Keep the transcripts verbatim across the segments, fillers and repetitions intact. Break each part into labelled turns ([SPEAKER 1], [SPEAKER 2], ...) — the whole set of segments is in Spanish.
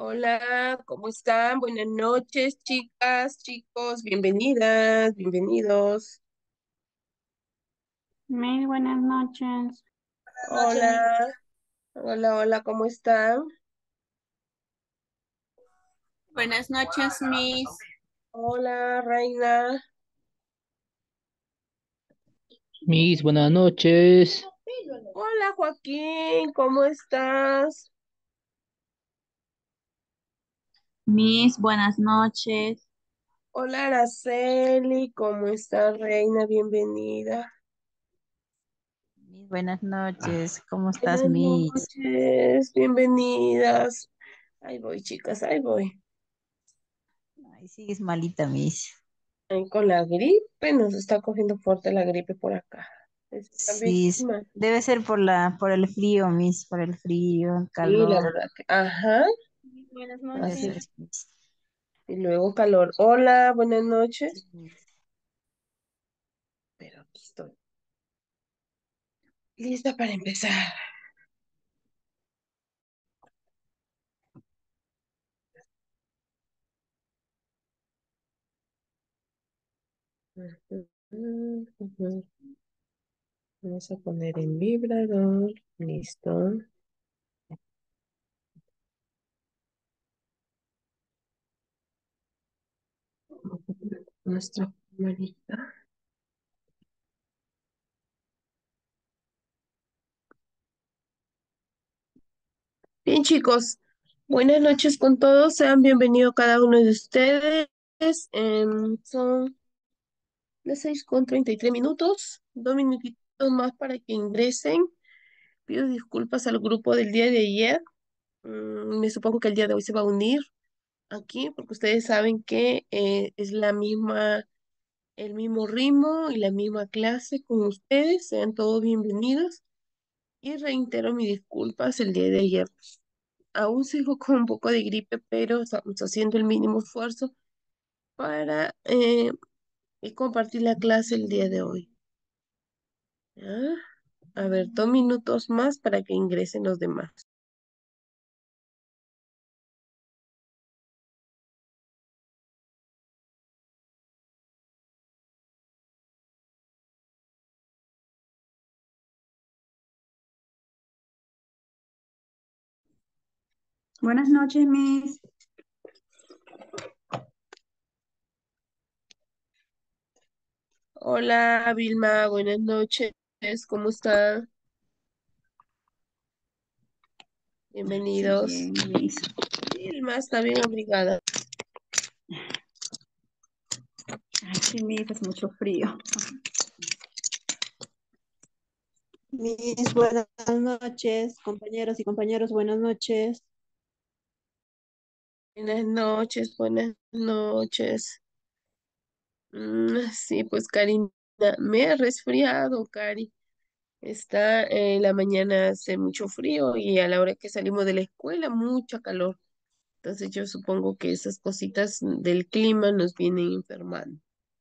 [SPEAKER 1] Hola, ¿cómo están? Buenas noches, chicas, chicos, bienvenidas, bienvenidos.
[SPEAKER 2] Mil buenas noches.
[SPEAKER 1] Hola, hola, hola, ¿cómo están?
[SPEAKER 2] Buenas noches, Miss.
[SPEAKER 1] Hola, Reina.
[SPEAKER 3] Mis buenas noches.
[SPEAKER 1] Hola, Joaquín, ¿cómo estás?
[SPEAKER 2] Miss, buenas noches.
[SPEAKER 1] Hola, Araceli, ¿cómo está, Reina? Bienvenida.
[SPEAKER 4] Mis buenas noches, ¿cómo estás,
[SPEAKER 1] Buenas
[SPEAKER 4] Miss?
[SPEAKER 1] noches, bienvenidas. Ahí voy, chicas, ahí voy.
[SPEAKER 4] Ay, sigues malita, Miss.
[SPEAKER 1] Ahí con la gripe, nos está cogiendo fuerte la gripe por acá. Está bien
[SPEAKER 4] Sí, s-
[SPEAKER 1] mal.
[SPEAKER 4] debe ser por la, por el frío, Miss, por el frío, el
[SPEAKER 1] Sí, la
[SPEAKER 4] calor.
[SPEAKER 1] verdad que, ajá,
[SPEAKER 2] Buenas
[SPEAKER 1] así
[SPEAKER 4] Eso
[SPEAKER 2] noches.
[SPEAKER 1] es.
[SPEAKER 4] es, Miss.
[SPEAKER 1] Y luego calor. Hola, buenas
[SPEAKER 4] Sí,
[SPEAKER 1] noches.
[SPEAKER 4] Miss.
[SPEAKER 1] Pero aquí estoy. Lista para empezar. Ujú, ujú. Vamos a poner en vibrador. Listo. Nuestra camarita. Bien, chicos. Buenas noches con todos. Sean bienvenidos cada uno de ustedes. Em, son las seis con treinta y tres minutos. Dos minutitos más para que ingresen. Pido disculpas al grupo del día de ayer. Mm, me supongo que el día de hoy se va a unir aquí porque ustedes saben que eh, es la misma, el mismo ritmo y la misma clase con ustedes. Sean todos bienvenidos y reitero mis disculpas el día de ayer. Aún sigo con un poco de gripe, pero estamos haciendo el mínimo esfuerzo para eh, compartir la clase el día de hoy. ¿Ya? A ver, dos minutos más para que ingresen los demás.
[SPEAKER 2] Buenas noches, Miss.
[SPEAKER 1] Hola, Vilma, buenas noches. ¿Cómo está?
[SPEAKER 2] Sí,
[SPEAKER 1] Bienvenidos.
[SPEAKER 2] bien, Miss.
[SPEAKER 1] Vilma está bien abrigada.
[SPEAKER 2] Ay, sí, Miss, es mucho frío.
[SPEAKER 5] Mis buenas noches, compañeros y compañeros, buenas noches.
[SPEAKER 1] Buenas noches, buenas noches. Mm, sí, pues Karina, me he resfriado, Cari. Está en la mañana hace mucho frío y a la hora que salimos de la escuela mucha calor. Entonces yo supongo que esas cositas del clima nos vienen enfermando.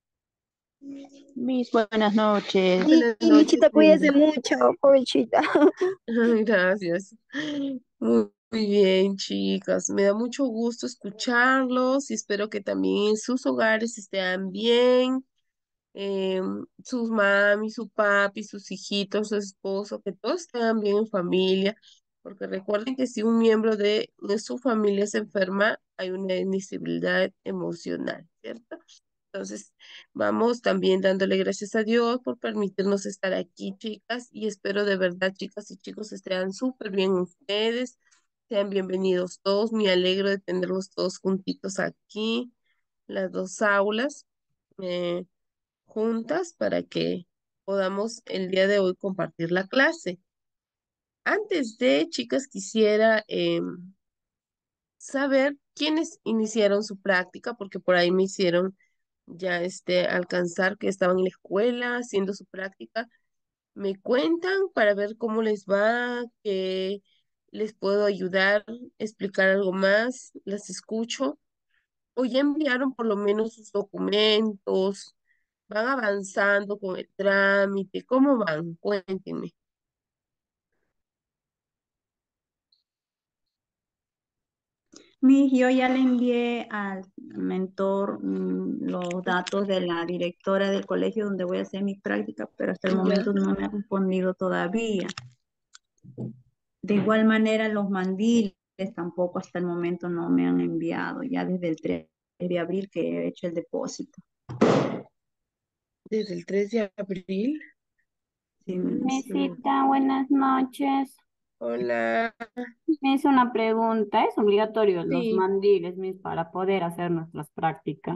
[SPEAKER 4] Mis buenas noches.
[SPEAKER 5] Sí,
[SPEAKER 1] Buenas noches,
[SPEAKER 5] Michita, cuídese
[SPEAKER 1] linda.
[SPEAKER 5] mucho, pobrecita.
[SPEAKER 1] Gracias. Muy, muy bien, chicas. Me da mucho gusto escucharlos y espero que también en sus hogares estén bien. em, sus mami, su papi, sus hijitos, su esposo, que todos estén bien en familia. Porque recuerden que si un miembro de, de su familia se enferma, hay una inestabilidad emocional, ¿cierto? Entonces, vamos también dándole gracias a Dios por permitirnos estar aquí, chicas, y espero de verdad, chicas y chicos, estén súper bien ustedes. Sean bienvenidos todos. Me alegro de tenerlos todos juntitos aquí, las dos aulas, eh, juntas para que podamos el día de hoy compartir la clase. Antes de, chicas, quisiera em, saber quiénes iniciaron su práctica, porque por ahí me hicieron ya este, alcanzar que estaban en la escuela haciendo su práctica. Me cuentan para ver cómo les va, que les puedo ayudar, explicar algo más, las escucho. O ya enviaron por lo menos sus documentos, van avanzando con el trámite, ¿cómo van? Cuéntenme.
[SPEAKER 2] Miss, yo ya le envié al mentor mm, los datos de la directora del colegio donde voy a hacer mi práctica, pero hasta el
[SPEAKER 1] Ya.
[SPEAKER 2] momento no me ha respondido todavía. De igual manera, los mandiles tampoco hasta el momento no me han enviado, ya desde el tres de abril que he hecho el depósito.
[SPEAKER 1] Desde el tres de abril.
[SPEAKER 2] Sí,
[SPEAKER 1] Mm,
[SPEAKER 2] Miss.
[SPEAKER 6] Mesita, buenas noches.
[SPEAKER 1] Hola.
[SPEAKER 6] Me hizo una pregunta. ¿Es obligatorio los
[SPEAKER 1] Sí.
[SPEAKER 6] mandiles, mis, para poder hacer nuestras prácticas?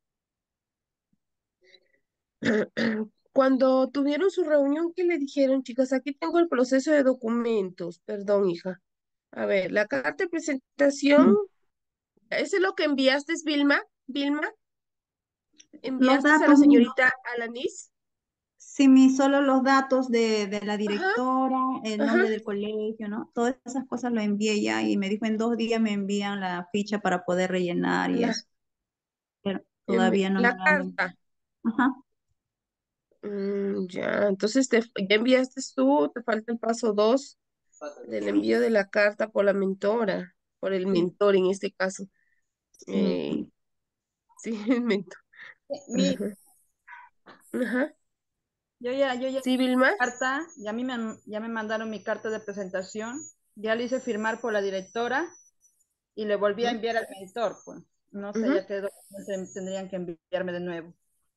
[SPEAKER 1] Cuando tuvieron su reunión, ¿qué le dijeron, chicas? Aquí tengo el proceso de documentos. Perdón, hija. A ver, la carta de presentación, ¿eso es lo que enviaste, Vilma? Vilma,
[SPEAKER 2] Los
[SPEAKER 1] ¿enviaste a la
[SPEAKER 2] datos, Miss.
[SPEAKER 1] señorita Alanis?
[SPEAKER 2] Sí, Miss, solo los datos de, de la
[SPEAKER 1] Ajá,
[SPEAKER 2] directora, el
[SPEAKER 1] ajá.
[SPEAKER 2] nombre del colegio, ¿no? Todas esas cosas lo envié ya y me dijo en dos días me envían la ficha para poder rellenar y
[SPEAKER 1] La,
[SPEAKER 2] eso. Pero
[SPEAKER 1] envi-
[SPEAKER 2] todavía no me
[SPEAKER 1] la
[SPEAKER 2] lo han enviado.
[SPEAKER 1] carta.
[SPEAKER 2] Ajá.
[SPEAKER 1] Mm, ya, entonces te, ya enviaste tú, te falta el paso dos del envío de la carta por la mentora, por el
[SPEAKER 2] Sí,
[SPEAKER 1] mentor en este caso.
[SPEAKER 2] sí, Miss.
[SPEAKER 1] Eh, sí, el mentor.
[SPEAKER 7] Mi,
[SPEAKER 1] Ajá. Ajá.
[SPEAKER 7] yo ya, yo ya
[SPEAKER 1] Sí, Vilma.
[SPEAKER 7] carta, ya a mí me, han- ya me mandaron mi carta de presentación, ya le hice firmar por la directora y le volví a
[SPEAKER 1] Ujú,
[SPEAKER 7] enviar al mentor, pues. No sé
[SPEAKER 1] ujú,
[SPEAKER 7] ya qué documento tendrían que enviarme de nuevo.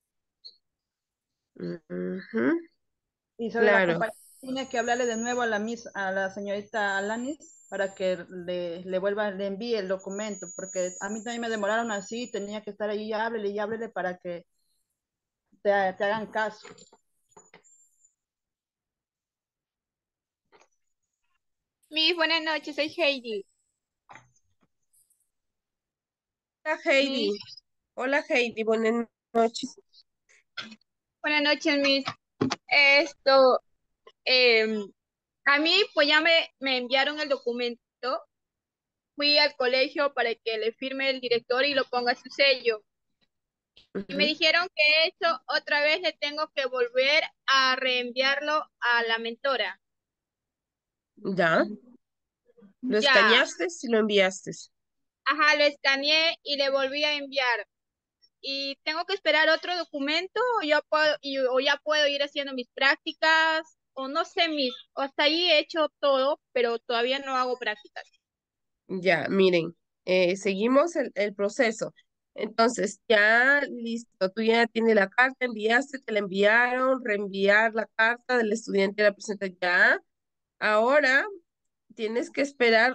[SPEAKER 1] ujú.
[SPEAKER 7] Y sobre la
[SPEAKER 1] Claro,
[SPEAKER 7] compañía, tiene que hablarle de nuevo a la mis, a la señorita Alanis para que le, le vuelva, le envíe el documento, porque a mí también me demoraron así, tenía que estar ahí, háblele y háblele para que te, te hagan caso.
[SPEAKER 8] Miss, buenas noches, soy Heidi.
[SPEAKER 1] hola
[SPEAKER 8] Miss,
[SPEAKER 1] Heidi. Hola Heidi, buenas noches.
[SPEAKER 8] buenas noches, Miss. Esto, em, a mí, pues ya me, me enviaron el documento. Fui al colegio para que le firme el director y lo ponga su sello. Y me
[SPEAKER 1] Ujú.
[SPEAKER 8] dijeron que eso otra vez le tengo que volver a reenviarlo a la mentora.
[SPEAKER 1] Ya, lo
[SPEAKER 8] Ya,
[SPEAKER 1] escaneaste y lo enviaste.
[SPEAKER 8] ajá, lo escaneé y le volví a enviar. Y tengo que esperar otro documento o ya puedo, y- o ya puedo ir haciendo mis prácticas o no sé, mis, hasta ahí he hecho todo, pero todavía no hago prácticas.
[SPEAKER 1] Ya, miren, eh, seguimos el, el proceso. Entonces, ya listo, tú ya tienes la carta, enviaste, te la enviaron, reenviar la carta del estudiante de la presentación. Ya, ahora tienes que esperar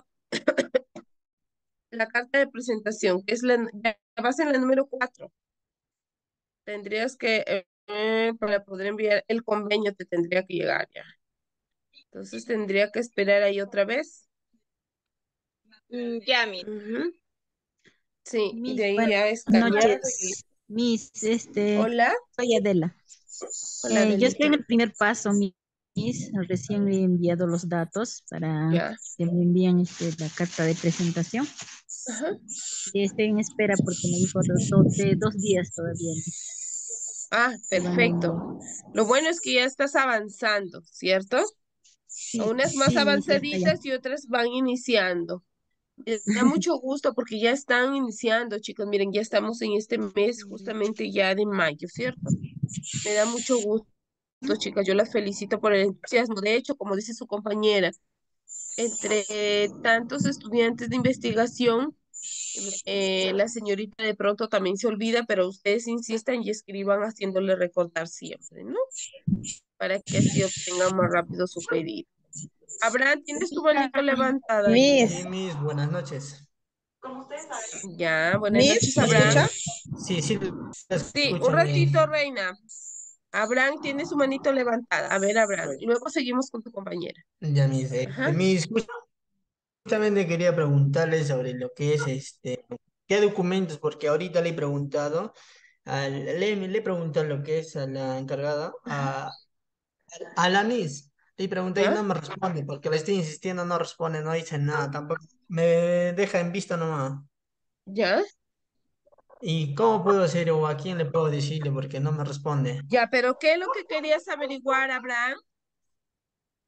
[SPEAKER 1] la carta de presentación, que es la, ya vas en la número cuatro. Tendrías que, eh, eh, para poder enviar el convenio, te tendría que llegar ya. Entonces, tendría que esperar ahí otra vez.
[SPEAKER 8] Mm, ya, mis.
[SPEAKER 1] Ujú. Sí, y de
[SPEAKER 4] Mis
[SPEAKER 1] ahí
[SPEAKER 4] buenas
[SPEAKER 1] ya escaneado y...
[SPEAKER 4] noches. Mis, este,
[SPEAKER 1] Hola,
[SPEAKER 4] soy Adela.
[SPEAKER 1] hola
[SPEAKER 4] Eh, yo estoy en
[SPEAKER 1] Delita.
[SPEAKER 4] el primer paso, mi- Mis. Recién le he enviado los datos para
[SPEAKER 1] Ya.
[SPEAKER 4] que me envíen este, la carta de presentación.
[SPEAKER 1] Ajá.
[SPEAKER 4] Y estoy en espera porque me dijo do- do- de dos días todavía.
[SPEAKER 1] Ah,
[SPEAKER 4] Me van a
[SPEAKER 1] perfecto.
[SPEAKER 4] enviar.
[SPEAKER 1] Lo bueno es que ya estás avanzando, ¿cierto?
[SPEAKER 4] Sí,
[SPEAKER 1] Unas más
[SPEAKER 4] sí, Mis, ya está ya.
[SPEAKER 1] avanzaditas y otras van iniciando. Me da mucho gusto porque ya están iniciando, chicos. Miren, ya estamos en este mes justamente ya de mayo, ¿cierto? Me da mucho gusto, chicas. Yo las felicito por el entusiasmo. De hecho, como dice su compañera, entre tantos estudiantes de investigación, eh, la señorita de pronto también se olvida, pero ustedes insistan y escriban haciéndole recordar siempre, ¿no? Para que así obtengan más rápido su pedido. Abraham, ¿tienes tu manito levantada ahí?
[SPEAKER 9] Miss, Sí, Miss, buenas noches.
[SPEAKER 1] Ya, buenas noches,
[SPEAKER 9] Miss, ¿me
[SPEAKER 1] Abraham.
[SPEAKER 9] escucha? Sí, sí, la
[SPEAKER 1] Sí, un
[SPEAKER 9] escucho, Miss.
[SPEAKER 1] ratito, Reina. Abraham tiene su manito levantada. A ver, Abraham. Y luego seguimos con tu compañera.
[SPEAKER 9] Ya, Miss. eh,
[SPEAKER 1] Ajá.
[SPEAKER 9] Miss, justamente quería preguntarle sobre lo que es este, qué documentos, porque ahorita le he preguntado, al- le, le he preguntado lo que es a la encargada, a, a la Miss. Le pregunté y
[SPEAKER 1] ¿Ya?
[SPEAKER 9] no me responde, porque le estoy insistiendo, no responde, no dice nada, tampoco me deja en vista nomás.
[SPEAKER 1] ¿Ya?
[SPEAKER 9] ¿Y cómo puedo hacer o a quién le puedo decirle porque no me responde?
[SPEAKER 1] Ya, pero ¿qué es lo que querías averiguar, Abraham?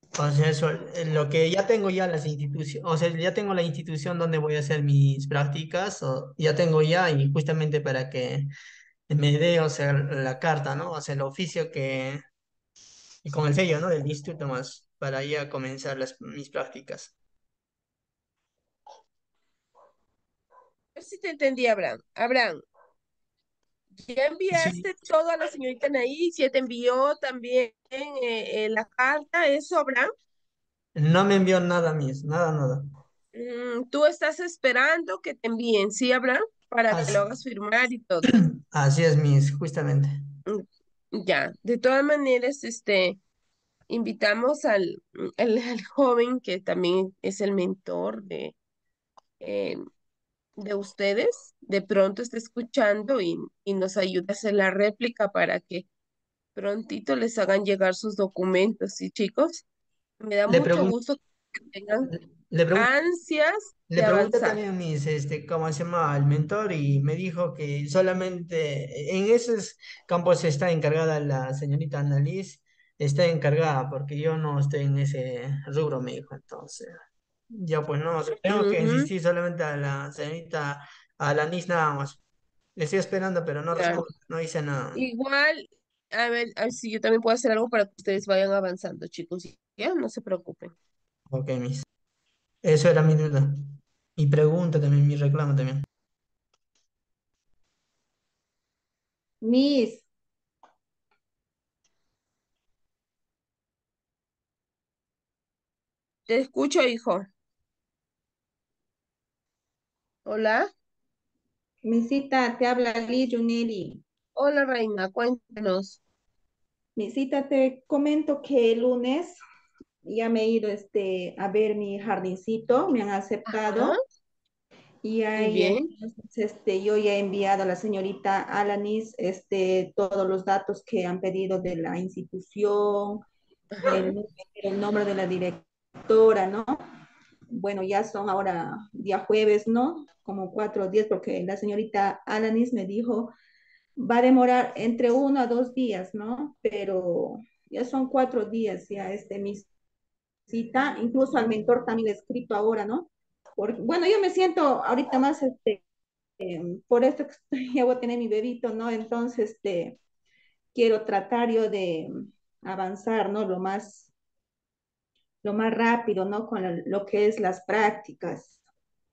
[SPEAKER 9] O sea, eso, eh, lo que ya tengo ya las instituciones, o sea, ya tengo la institución donde voy a hacer mis prácticas, o ya tengo ya, y justamente para que me dé, o sea, la carta, ¿no? O sea, el oficio que, y con el sello, ¿no? Del instituto más, para ya comenzar las, mis prácticas.
[SPEAKER 1] A ver si te entendí, Abraham. Abraham, ¿ya
[SPEAKER 9] Sí,
[SPEAKER 1] enviaste todo a la señorita Anaís? ¿Ya te envió también eh, eh, la carta? ¿Eso, Abraham?
[SPEAKER 9] no me envió nada, mis, nada, nada.
[SPEAKER 1] Mm, tú estás esperando que te envíen, ¿sí, Abraham? Para que lo
[SPEAKER 9] Así,
[SPEAKER 1] hagas firmar y todo.
[SPEAKER 9] así es, mis, justamente.
[SPEAKER 1] Mm, ya, de todas maneras, este, invitamos al, al, al joven que también es el mentor de, eh, de ustedes, de pronto está escuchando y, y nos ayuda a hacer la réplica para que prontito les hagan llegar sus documentos. ¿Sí, chicos? Me da
[SPEAKER 9] Le
[SPEAKER 1] mucho
[SPEAKER 9] pregunto,
[SPEAKER 1] gusto que tengan
[SPEAKER 9] le pregunto
[SPEAKER 1] ansias
[SPEAKER 9] Le
[SPEAKER 1] de
[SPEAKER 9] pregunté
[SPEAKER 1] avanzar.
[SPEAKER 9] también a mis, este, cómo se llama el mentor y me dijo que solamente en esos campos está encargada la señorita Annalise, está encargada porque yo no estoy en ese rubro, me dijo. Entonces, yo pues no, o sea, tengo que
[SPEAKER 1] Ujú,
[SPEAKER 9] insistir solamente a la señorita Alanis nada más. Le estoy esperando, pero no
[SPEAKER 1] claro.
[SPEAKER 9] responde, no dice nada.
[SPEAKER 1] Igual, a ver, a ver si yo también puedo hacer algo para que ustedes vayan avanzando, chicos. Ya, no se preocupen.
[SPEAKER 9] Ok, mis. Eso era mi duda. Mi pregunta también, mi reclamo también.
[SPEAKER 2] Miss,
[SPEAKER 1] Te escucho, hijo. Hola.
[SPEAKER 2] Misita, te habla Liz Juneli.
[SPEAKER 1] Hola, reina, cuéntanos.
[SPEAKER 2] Misita, te comento que el lunes ya me he ido este, a ver mi jardincito, me han
[SPEAKER 1] Ajá,
[SPEAKER 2] aceptado y
[SPEAKER 1] muy
[SPEAKER 2] ahí
[SPEAKER 1] bien.
[SPEAKER 2] entonces este, yo ya he enviado a la señorita Alanis este, todos los datos que han pedido de la institución,
[SPEAKER 1] Ajá.
[SPEAKER 2] el, el nombre de la directora, ¿no? Bueno, ya son ahora día jueves, ¿no? Como cuatro días, porque la señorita Alanis me dijo, va a demorar entre uno a dos días, ¿no? Pero ya son cuatro días ya este mi cita, incluso al mentor también le he escrito ahora, ¿no? Porque, bueno, yo me siento ahorita más, este, por esto que estoy, ya voy a tener mi bebito, ¿no? Entonces, este, quiero tratar yo de avanzar, ¿no? Lo más, lo más rápido, ¿no? Con lo, lo que es las prácticas.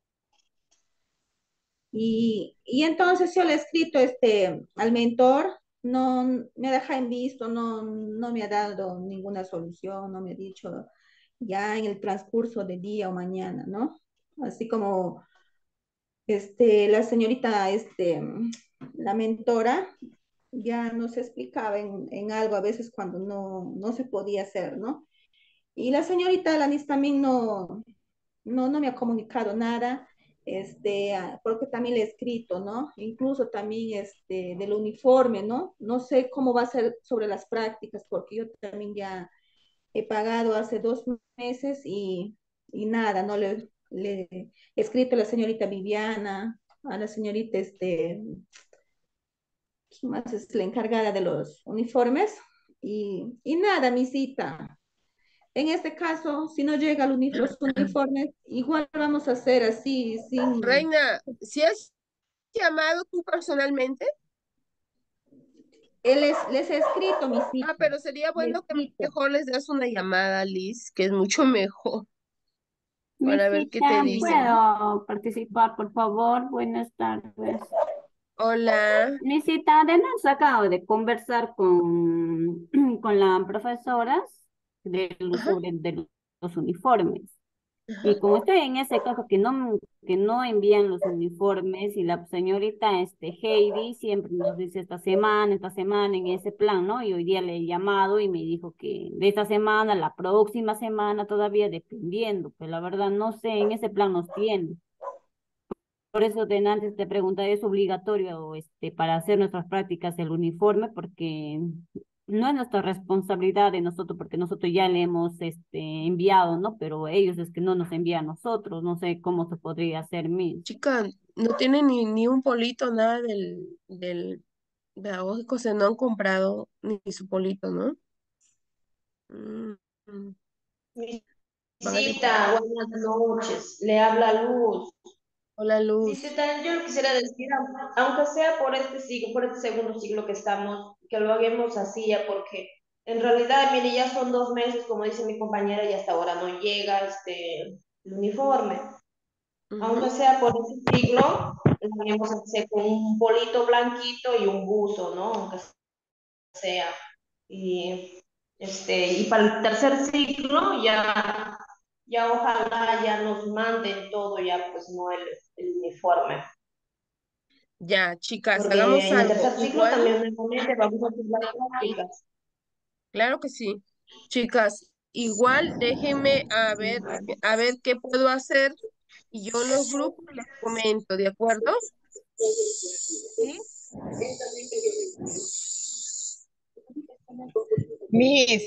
[SPEAKER 2] Y, y entonces yo le he escrito este, al mentor, no me deja en visto, no, no me ha dado ninguna solución, no me ha dicho ya en el transcurso del día o mañana, ¿no? Así como este, la señorita, este, la mentora, ya nos explicaba en, en algo a veces cuando no, no se podía hacer, ¿no? Y la señorita Alanis también no, no, no me ha comunicado nada, este, ah, porque también le he escrito, ¿no? Incluso también este, del uniforme, ¿no? No sé cómo va a ser sobre las prácticas, porque yo también ya he pagado hace dos meses y, y nada, ¿no? Le, le he escrito a la señorita Viviana, a la señorita, este, ¿quién más es la encargada de los uniformes? Y, y nada, mi cita. En este caso, si no llegan uni- los uniformes, igual vamos a hacer así, sin...
[SPEAKER 1] Reina, ¿si has llamado tú personalmente?
[SPEAKER 2] Él les, les he escrito, mi
[SPEAKER 1] Ah,
[SPEAKER 2] cita,
[SPEAKER 1] pero sería
[SPEAKER 2] le he
[SPEAKER 1] bueno que
[SPEAKER 2] escrito.
[SPEAKER 1] mejor les das una llamada, Liz, que es mucho mejor, para ver qué te
[SPEAKER 6] Misita,
[SPEAKER 1] dicen.
[SPEAKER 6] ¿puedo participar, por favor? Buenas tardes.
[SPEAKER 1] Hola.
[SPEAKER 6] Misita, además acabo de conversar con, con la profesora de los,
[SPEAKER 1] Ajá,
[SPEAKER 6] sobre de los uniformes.
[SPEAKER 1] ajá.
[SPEAKER 6] Y como estoy en ese caso que no, que no envían los uniformes y la señorita este, Heidi siempre nos dice esta semana, esta semana en ese plan, ¿no? Y hoy día le he llamado y me dijo que de esta semana, la próxima semana todavía dependiendo, pero la verdad no sé, en ese plan nos tiene. Por eso de antes te pregunté, ¿es obligatorio este, para hacer nuestras prácticas el uniforme? Porque no es nuestra responsabilidad de nosotros, porque nosotros ya le hemos este, enviado, ¿no? Pero ellos es que no nos envían a nosotros, no sé cómo se podría hacer mis.
[SPEAKER 1] Chica, no tiene ni, ni un polito, nada del, del pedagógico, o sea, no han comprado ni su polito, ¿no? Mm, mm. Van a decir,
[SPEAKER 10] Visita, buenas noches. Le habla Luz.
[SPEAKER 1] hola Luz.
[SPEAKER 10] Visita, yo le quisiera decir, au- aunque sea por este siglo, por este segundo siglo que estamos, que lo hagamos así ya, porque en realidad, mire, ya son dos meses, como dice mi compañera, y hasta ahora no llega este, el uniforme. Aunque
[SPEAKER 1] Ujú.
[SPEAKER 10] sea por este siglo, lo hagamos así con un polito blanquito y un buzo, ¿no? Aunque sea. Y, este, y para el tercer ciclo ya, ya ojalá ya nos manden todo ya, pues no el, el uniforme.
[SPEAKER 1] Ya, chicas, hagamos
[SPEAKER 10] Porque en el
[SPEAKER 1] algo.
[SPEAKER 10] tercer ciclo
[SPEAKER 1] Igual,
[SPEAKER 10] también nuevamente vamos a hacer las prácticas.
[SPEAKER 1] claro que sí. Chicas, igual déjenme a ver, a ver qué puedo hacer y yo en los grupos les comento, ¿de acuerdo? ¿Sí?
[SPEAKER 11] Miss,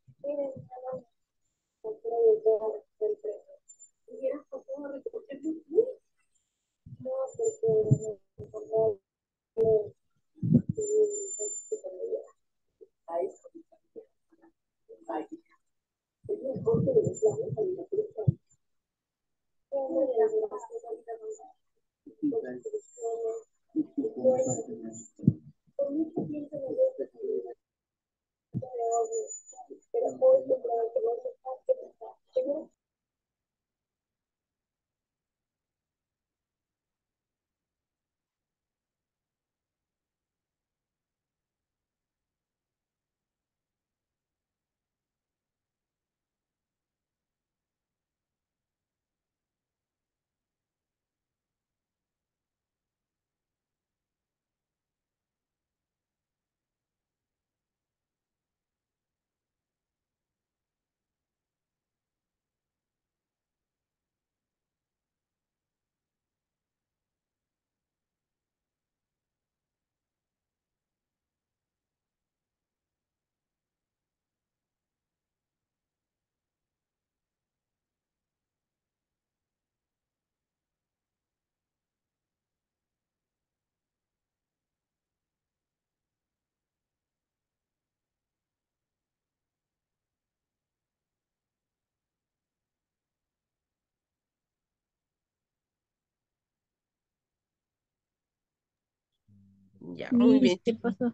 [SPEAKER 1] Ya, muy
[SPEAKER 4] Miss,
[SPEAKER 1] bien.
[SPEAKER 4] ¿qué pasó?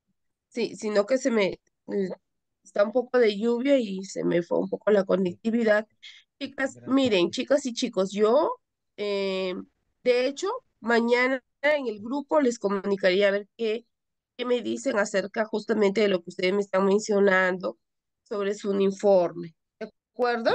[SPEAKER 1] Sí, sino que se me eh, está un poco de lluvia y se me fue un poco la conectividad. Chicas, miren, chicas y chicos, yo, eh, de hecho, mañana en el grupo les comunicaría a ver qué, qué me dicen acerca justamente de lo que ustedes me están mencionando sobre su uniforme. ¿De acuerdo?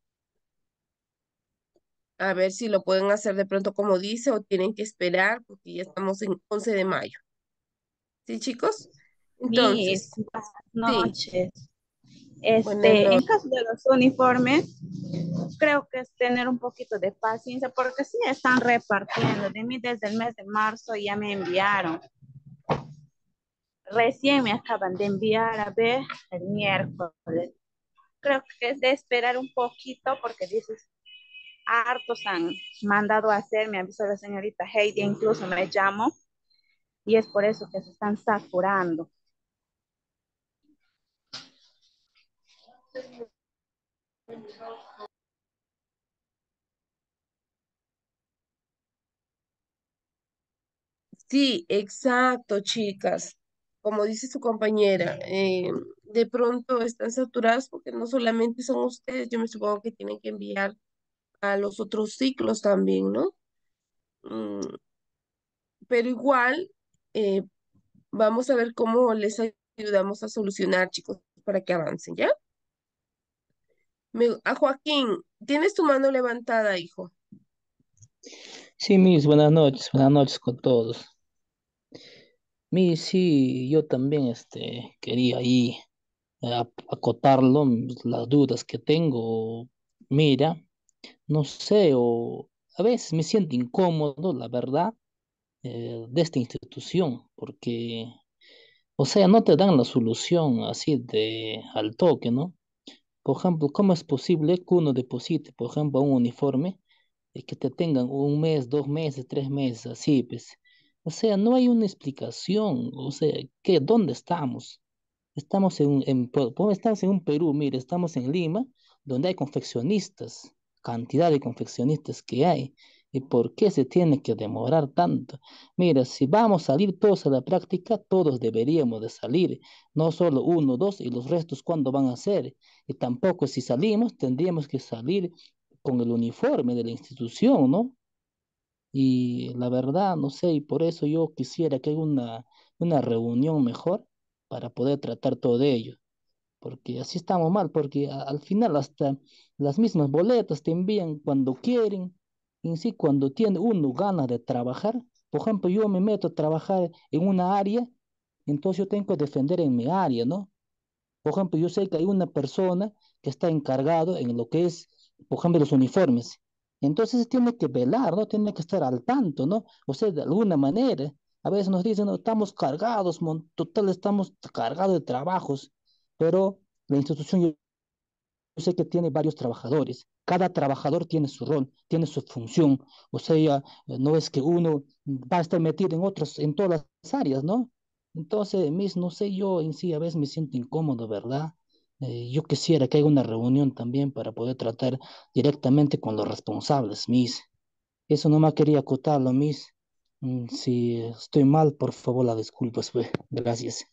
[SPEAKER 1] A ver si lo pueden hacer de pronto como dice o tienen que esperar porque ya estamos en once de mayo. ¿Sí, chicos?
[SPEAKER 2] Miss,
[SPEAKER 1] Entonces,
[SPEAKER 2] buenas
[SPEAKER 1] sí,
[SPEAKER 2] noches.
[SPEAKER 1] buenas
[SPEAKER 2] Este, en
[SPEAKER 1] noches.
[SPEAKER 2] caso de los uniformes, creo que es tener un poquito de paciencia porque sí están repartiendo. De mí desde el mes de marzo ya me enviaron. Recién me acaban de enviar a ver el miércoles. Creo que es de esperar un poquito porque dices, hartos han mandado a hacer, me avisó la señorita Heidi, incluso me llamó, y es por eso que se están saturando.
[SPEAKER 1] Sí, exacto, chicas. Como dice su compañera, eh, de pronto están saturadas porque no solamente son ustedes, yo me supongo que tienen que enviar a los otros ciclos también, ¿no? Mm, pero igual, eh, vamos a ver cómo les ayudamos a solucionar, chicos, para que avancen, ¿ya? Me- a Joaquín, tienes tu mano levantada, hijo.
[SPEAKER 3] Sí, Miss, buenas noches, buenas noches con todos. Miss, sí, yo también este, quería ahí eh, ap- acotarlo, mm, las dudas que tengo. Mira, no sé, o a veces me siento incómodo, la verdad, eh, de esta institución, porque, o sea, no te dan la solución así de al toque, ¿no? Por ejemplo, ¿cómo es posible que uno deposite, por ejemplo, un uniforme y que te tengan un mes, dos meses, tres meses, así, pues? O sea, no hay una explicación, o sea, ¿qué, dónde estamos? Estamos en, en, po- po- estamos en un Perú, mire, estamos en Lima, donde hay confeccionistas, cantidad de confeccionistas que hay. ¿Y por qué se tiene que demorar tanto? Mira, si vamos a salir todos a la práctica, todos deberíamos de salir, no solo uno, dos, y los restos, ¿cuándo van a ser? Y tampoco si salimos, tendríamos que salir con el uniforme de la institución, ¿no? Y la verdad, no sé, y por eso yo quisiera que haya una, una reunión mejor para poder tratar todo ello, porque así estamos mal, porque a- al final hasta las mismas boletas te envían cuando quieren, y en sí cuando tiene uno ganas de trabajar, por ejemplo, yo me meto a trabajar en una área, entonces yo tengo que defender en mi área, ¿no? Por ejemplo, yo sé que hay una persona que está encargado en lo que es, por ejemplo, los uniformes. Entonces tiene que velar, ¿no? Tiene que estar al tanto, ¿no? O sea, de alguna manera. A veces nos dicen, no, estamos cargados, mon- total, estamos cargados de trabajos, pero la institución yo yo sé que tiene varios trabajadores. Cada trabajador tiene su rol, tiene su función. O sea, eh, no es que uno va a estar metido en otros, en todas las áreas, ¿no? Entonces, mis, no sé, yo en sí a veces me siento incómodo, ¿verdad? Eh, yo quisiera que haya una reunión también para poder tratar directamente con los responsables, mis. Eso no me quería acotarlo, mis. Mm, Si estoy mal, por favor, la disculpas, pues. Gracias.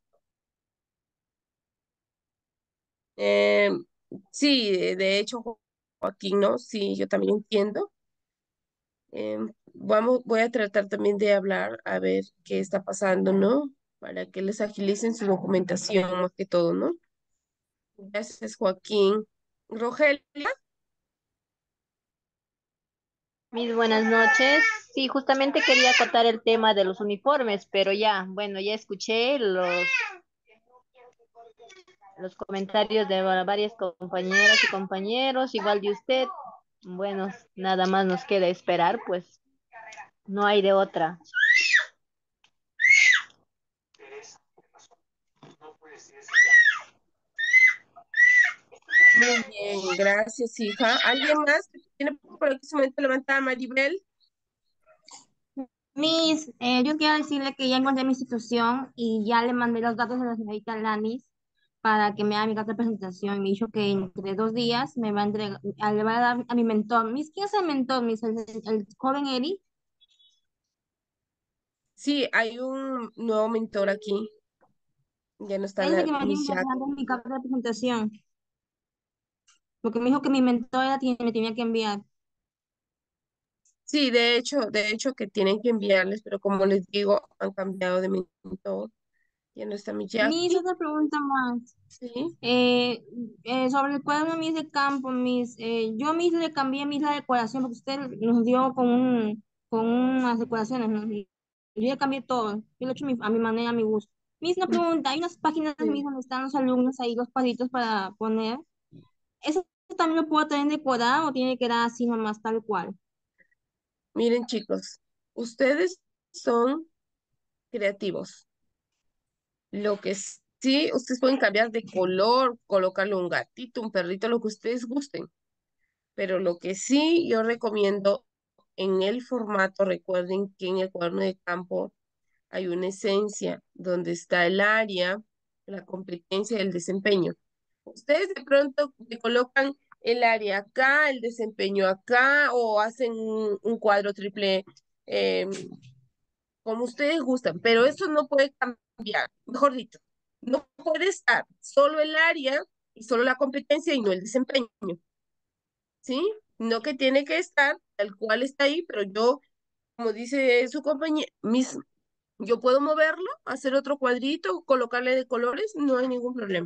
[SPEAKER 1] Eh, sí, de de hecho, Jo- Joaquín, ¿no? Sí, yo también entiendo. Em, vamos, voy a tratar también de hablar a ver qué está pasando, ¿no? Para que les agilicen su documentación más que todo, ¿no? Gracias, Joaquín. Rogelia,
[SPEAKER 11] Mis buenas noches. Sí, justamente quería acotar el tema de los uniformes, pero ya, bueno, ya escuché los, los comentarios de va- varias compañeras y compañeros, igual de usted. Bueno, nada más nos queda esperar, pues no hay de otra.
[SPEAKER 1] muy bien, gracias, hija. ¿Alguien más que tiene por aquí su momento levantada, Maribel?
[SPEAKER 12] Miss, eh, yo quiero decirle que ya encontré mi institución y ya le mandé los datos a la señorita Lanis para que me haga mi carta de presentación. Me dijo que entre dos días me va a entregar, a- le va a dar a mi mentor. Miss, ¿quién es el mentor, Miss? ¿El, el joven Eri?
[SPEAKER 1] Sí, hay un nuevo mentor aquí. Ya no está
[SPEAKER 12] Es el
[SPEAKER 1] la
[SPEAKER 12] que me tiene
[SPEAKER 1] Miss
[SPEAKER 12] que
[SPEAKER 1] Jack.
[SPEAKER 12] mandar mi carta de presentación, porque me dijo que mi mentora tiene- me tenía que enviar.
[SPEAKER 1] Sí, de hecho, de hecho que tienen que enviarles, pero como les digo, han cambiado de mentor. Ya no está Miss
[SPEAKER 12] Miss,
[SPEAKER 1] Jackie.
[SPEAKER 12] otra pregunta más.
[SPEAKER 1] Sí.
[SPEAKER 12] Eh, eh, sobre el cuaderno Miss de campo, Miss, eh, yo Miss le cambié Miss la decoración porque usted nos dio con, un, con unas decoraciones, ¿no? Y yo le cambié todo, yo lo he hecho a mi, a mi manera, a mi gusto. Miss, una pregunta, hay unas páginas Miss
[SPEAKER 1] Sí.
[SPEAKER 12] donde están los alumnos ahí, los cuadritos para poner. ¿Eso también lo puedo tener decorado o tiene que quedar así nomás, tal cual?
[SPEAKER 1] Miren, chicos, ustedes son creativos. Lo que sí, ustedes pueden cambiar de color, colocarle un gatito, un perrito, lo que ustedes gusten. Pero lo que sí yo recomiendo en el formato, recuerden que en el cuaderno de campo hay una esencia donde está el área, la competencia y el desempeño. Ustedes de pronto le colocan el área acá, el desempeño acá, o hacen un, un cuadro triple, eh, como ustedes gustan, pero eso no puede cambiar, mejor dicho, no puede estar solo el área y solo la competencia y no el desempeño, ¿sí? No que tiene que estar tal cual está ahí, pero yo, como dice su compañía, mis, yo puedo moverlo, hacer otro cuadrito, colocarle de colores, no hay ningún problema.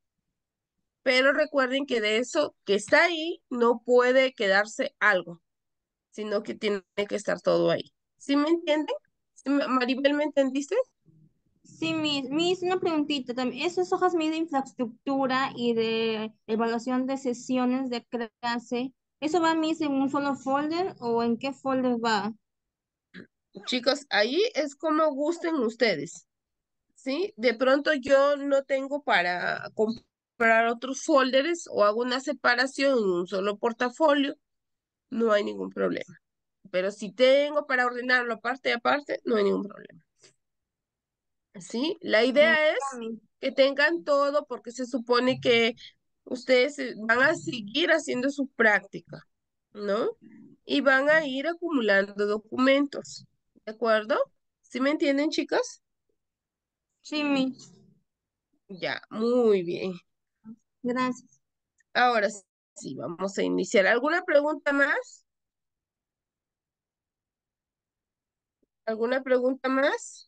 [SPEAKER 1] Pero recuerden que de eso que está ahí no puede quedarse algo, sino que tiene que estar todo ahí. ¿Sí me entienden? ¿Sí me- Maribel, ¿me entendiste?
[SPEAKER 12] Sí, Miss, Miss, una preguntita también. Esas hojas Miss de infraestructura y de evaluación de sesiones de clase, ¿eso va Miss en un solo folder o en qué folder va?
[SPEAKER 1] Chicos, ahí es como gusten ustedes, ¿sí? De pronto yo no tengo para comprar otros folders o hago una separación en un solo portafolio, no hay ningún problema. Pero si tengo para ordenarlo aparte y aparte, no hay ningún problema. ¿Sí? La
[SPEAKER 12] Mm,
[SPEAKER 1] idea
[SPEAKER 12] ya,
[SPEAKER 1] es
[SPEAKER 12] Miss.
[SPEAKER 1] que tengan todo porque se supone que Ustedes eh, van a seguir haciendo su práctica, ¿no? Y van a ir acumulando documentos, ¿de acuerdo? ¿Sí me entienden, chicas?
[SPEAKER 12] Sí, Miss.
[SPEAKER 1] Ya, muy bien.
[SPEAKER 12] Gracias.
[SPEAKER 1] Ahora sí, vamos a iniciar. ¿Alguna pregunta más? ¿Alguna pregunta más?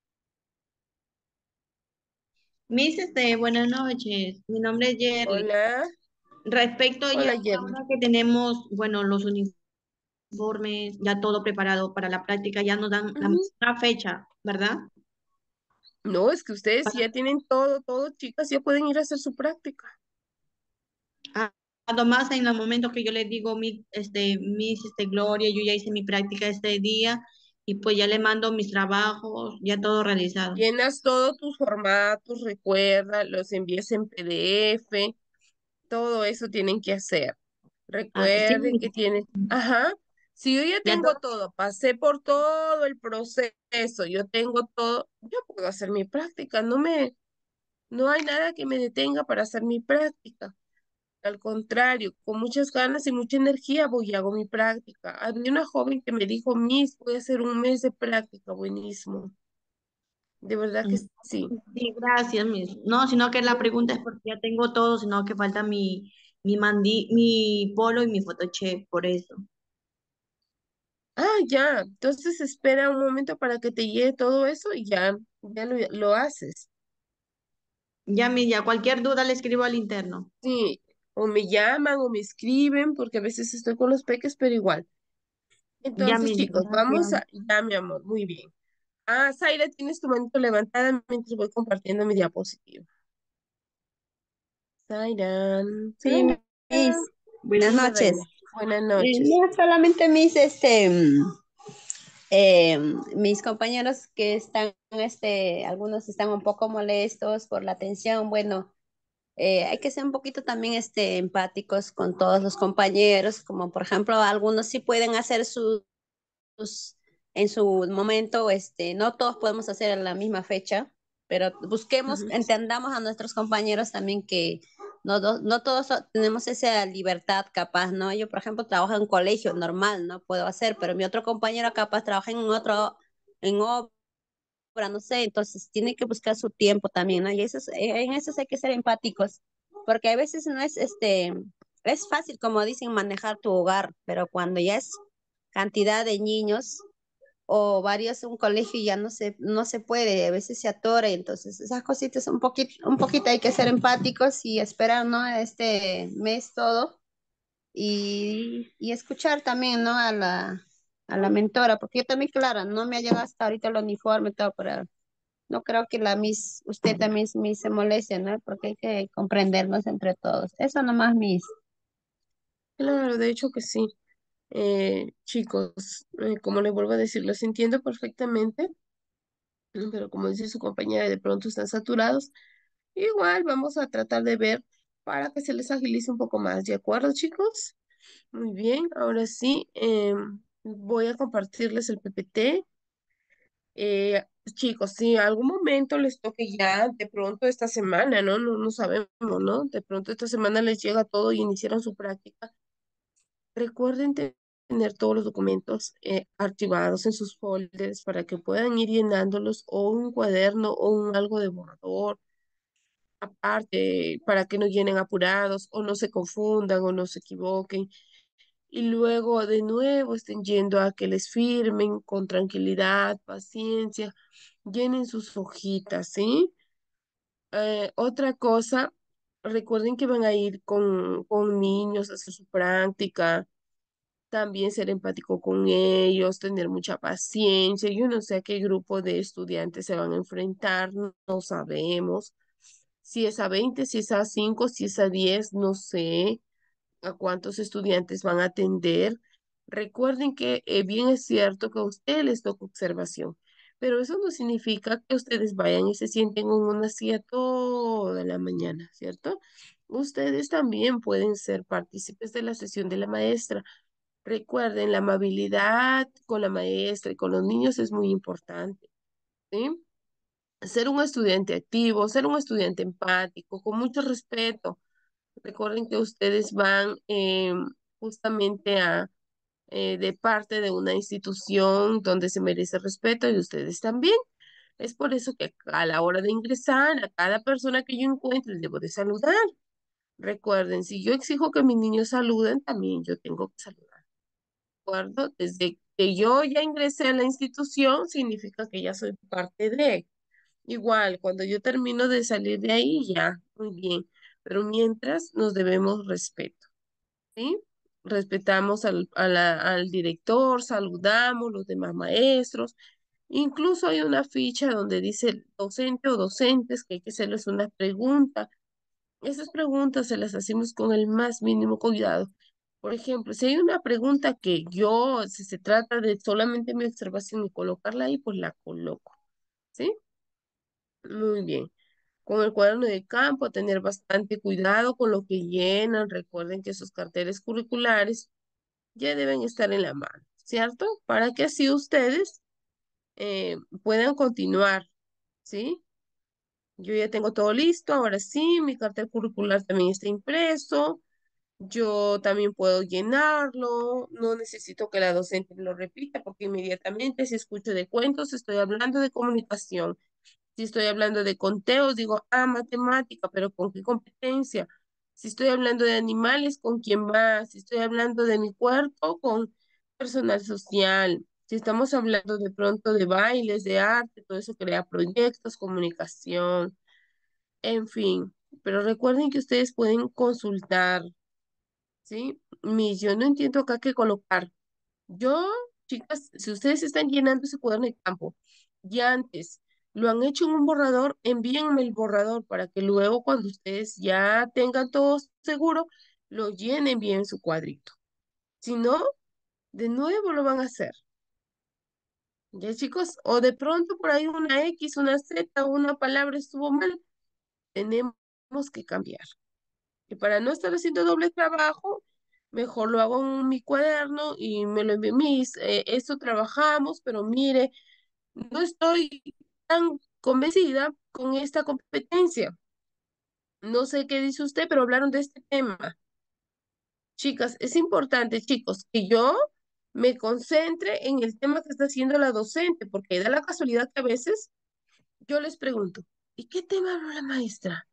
[SPEAKER 13] Miss, este, buenas noches. Mi nombre es Jerry.
[SPEAKER 1] Hola,
[SPEAKER 13] Respecto ya
[SPEAKER 1] hola, Yerly.
[SPEAKER 13] ahora que tenemos, bueno, los uniformes, ya todo preparado para la práctica, ya nos dan la
[SPEAKER 1] Ujú.
[SPEAKER 13] misma fecha, ¿verdad?
[SPEAKER 1] No, es que ustedes ya tienen todo, todo, chicas, ya pueden ir a hacer su práctica.
[SPEAKER 13] Ah, además, en el momento que yo les digo, mi, este, Miss, este, Gloria, yo ya hice mi práctica este día y pues ya le mando mis trabajos, ya todo realizado.
[SPEAKER 1] Llenas todos tus formatos, recuerda, los envías en P D F, todo eso tienen que hacer.
[SPEAKER 13] Ah, sí,
[SPEAKER 1] Recuerde que tienen, ajá, si yo ya
[SPEAKER 13] ya
[SPEAKER 1] tengo
[SPEAKER 13] todo.
[SPEAKER 1] todo, pasé por todo el proceso, yo tengo todo, yo puedo hacer mi práctica, no me, no hay nada que me detenga para hacer mi práctica. Al contrario, con muchas ganas y mucha energía voy y hago mi práctica. Había una joven que me dijo, Miss, voy a hacer un mes de práctica, buenísimo. De verdad que
[SPEAKER 13] Mm,
[SPEAKER 1] sí.
[SPEAKER 13] sí, gracias, Miss. No, sino que la pregunta es porque ya tengo todo, sino que falta mi, mi mandi, mi polo y mi photocheck, por eso.
[SPEAKER 1] Ah, ya. Entonces espera un momento para que te llegue todo eso y ya, ya lo, lo haces.
[SPEAKER 13] Ya, Miss, ya cualquier duda le escribo al interno.
[SPEAKER 1] Sí, o me llaman o me escriben, porque a veces estoy con los peques, pero igual.
[SPEAKER 13] Ya,
[SPEAKER 1] Entonces,
[SPEAKER 13] Miss,
[SPEAKER 1] chicos, vamos
[SPEAKER 13] gracias.
[SPEAKER 1] a, ya, mi amor, muy bien. Ah, Zaira, tienes tu manito levantada mientras voy compartiendo mi diapositiva. Zaira,
[SPEAKER 5] Sí,
[SPEAKER 1] Zaira,
[SPEAKER 5] Miss. Buenas
[SPEAKER 1] dime,
[SPEAKER 5] noches.
[SPEAKER 1] reina. Buenas
[SPEAKER 5] Eh,
[SPEAKER 1] noches.
[SPEAKER 5] no, solamente mis, este, mm, eh, mis compañeros que están, este, algunos están un poco molestos por la atención. Bueno, eh, hay que ser un poquito también, este, empáticos con todos los compañeros, como por ejemplo, algunos sí pueden hacer sus en su momento, este, no todos podemos hacer en la misma fecha, pero busquemos,
[SPEAKER 1] Ujú.
[SPEAKER 5] entendamos a nuestros compañeros también que no, do- no todos so- tenemos esa libertad capaz, ¿no? Yo, por ejemplo, trabajo en colegio normal, no puedo hacer, pero mi otro compañero capaz trabaja en otro, en obra, no sé, entonces tiene que buscar su tiempo también, ¿no? Y eso es- eh, en eso hay que ser empáticos, porque a veces no es, este, es fácil, como dicen, manejar tu hogar, pero cuando ya es cantidad de niños, o varios en un colegio y ya no se, no se puede, a veces se atora, y entonces esas cositas un poquito, un poquito hay que ser empáticos y esperar, ¿no? Este mes todo y, y escuchar también, ¿no? A la, a la mentora, porque yo también, claro, no me ha llegado hasta ahorita el uniforme y todo, pero no creo que la Miss, usted también Miss, se moleste, ¿no? Porque hay que comprendernos entre todos. Eso nomás, Miss.
[SPEAKER 1] Claro, de hecho que sí. Eh, chicos, eh, como les vuelvo a decir, los entiendo perfectamente, pero como dice su compañera, de pronto están saturados. Igual vamos a tratar de ver para que se les agilice un poco más, ¿de acuerdo, chicos? Muy bien, ahora sí, em, voy a compartirles el P P T. Eh, chicos, si en algún momento les toque ya, de pronto esta semana, ¿no? No, no sabemos, ¿no? De pronto esta semana les llega todo y iniciaron su práctica. Recuerden te- tener todos los documentos eh, archivados en sus folders para que puedan ir llenándolos o un cuaderno o un algo de borrador aparte para que no llenen apurados o no se confundan o no se equivoquen y luego de nuevo estén yendo a que les firmen con tranquilidad, paciencia, llenen sus hojitas, ¿sí? Eh, otra cosa, recuerden que van a ir con, con niños a hacer su práctica, también ser empático con ellos, tener mucha paciencia. Yo no sé a qué grupo de estudiantes se van a enfrentar, no, no sabemos. Si es a veinte, si es a cinco, si es a diez, no sé a cuántos estudiantes van a atender. Recuerden que eh, bien es cierto que a ustedes les toca observación, pero eso no significa que ustedes vayan y se sienten en una silla toda la mañana, ¿cierto? Ustedes también pueden ser partícipes de la sesión de la maestra. Recuerden, la amabilidad con la maestra y con los niños es muy importante, ¿sí? Ser un estudiante activo, ser un estudiante empático, con mucho respeto. Recuerden que ustedes van eh, justamente a, eh, de parte de una institución donde se merece respeto y ustedes también. Es por eso que a la hora de ingresar, a cada persona que yo encuentre, debo de saludar. Recuerden, si yo exijo que mis niños saluden, también yo tengo que saludar. ¿De acuerdo? Desde que yo ya ingresé a la institución, significa que ya soy parte de. Igual, cuando yo termino de salir de ahí, ya, muy bien. Pero mientras nos debemos respeto, ¿sí? Respetamos al, a la- al director, saludamos los demás maestros. Incluso hay una ficha donde dice docente o docentes que hay que hacerles una pregunta. Esas preguntas se las hacemos con el más mínimo cuidado. Por ejemplo, si hay una pregunta que yo, si se trata de solamente mi observación y colocarla ahí, pues la coloco, ¿sí? Muy bien. Con el cuaderno de campo, tener bastante cuidado con lo que llenan. Recuerden que esos carteles curriculares ya deben estar en la mano, ¿cierto? Para que así ustedes eh, puedan continuar, ¿sí? Yo ya tengo todo listo, ahora sí, mi cartel curricular también está impreso. Yo también puedo llenarlo, no necesito que la docente me lo repita porque inmediatamente si escucho de cuentos estoy hablando de comunicación. Si estoy hablando de conteos, digo, ah, matemática, pero ¿con qué competencia? Si estoy hablando de animales, ¿con quién va? Si estoy hablando de mi cuerpo, con personal social. Si estamos hablando de pronto de bailes, de arte, todo eso crea proyectos, comunicación, en fin. Pero recuerden que ustedes pueden consultar, ¿sí? Mis, yo no entiendo acá qué colocar. Yo, chicas, si ustedes están llenando ese cuaderno de campo y antes lo han hecho en un borrador, envíenme el borrador para que luego cuando ustedes ya tengan todo seguro, lo llenen bien en su cuadrito. Si no, de nuevo lo van a hacer. ¿Ya, chicos? O de pronto por ahí una X, una Z, una palabra estuvo mal, tenemos que cambiar. Y para no estar haciendo doble trabajo, mejor lo hago en mi cuaderno y me lo envío. Mis, eh, esto trabajamos, pero mire, no estoy tan convencida con esta competencia. No sé qué dice usted, pero hablaron de este tema. Chicas, es importante, chicos, que yo me concentre en el tema que está haciendo la docente, porque da la casualidad que a veces yo les pregunto, ¿y qué tema habló la maestra?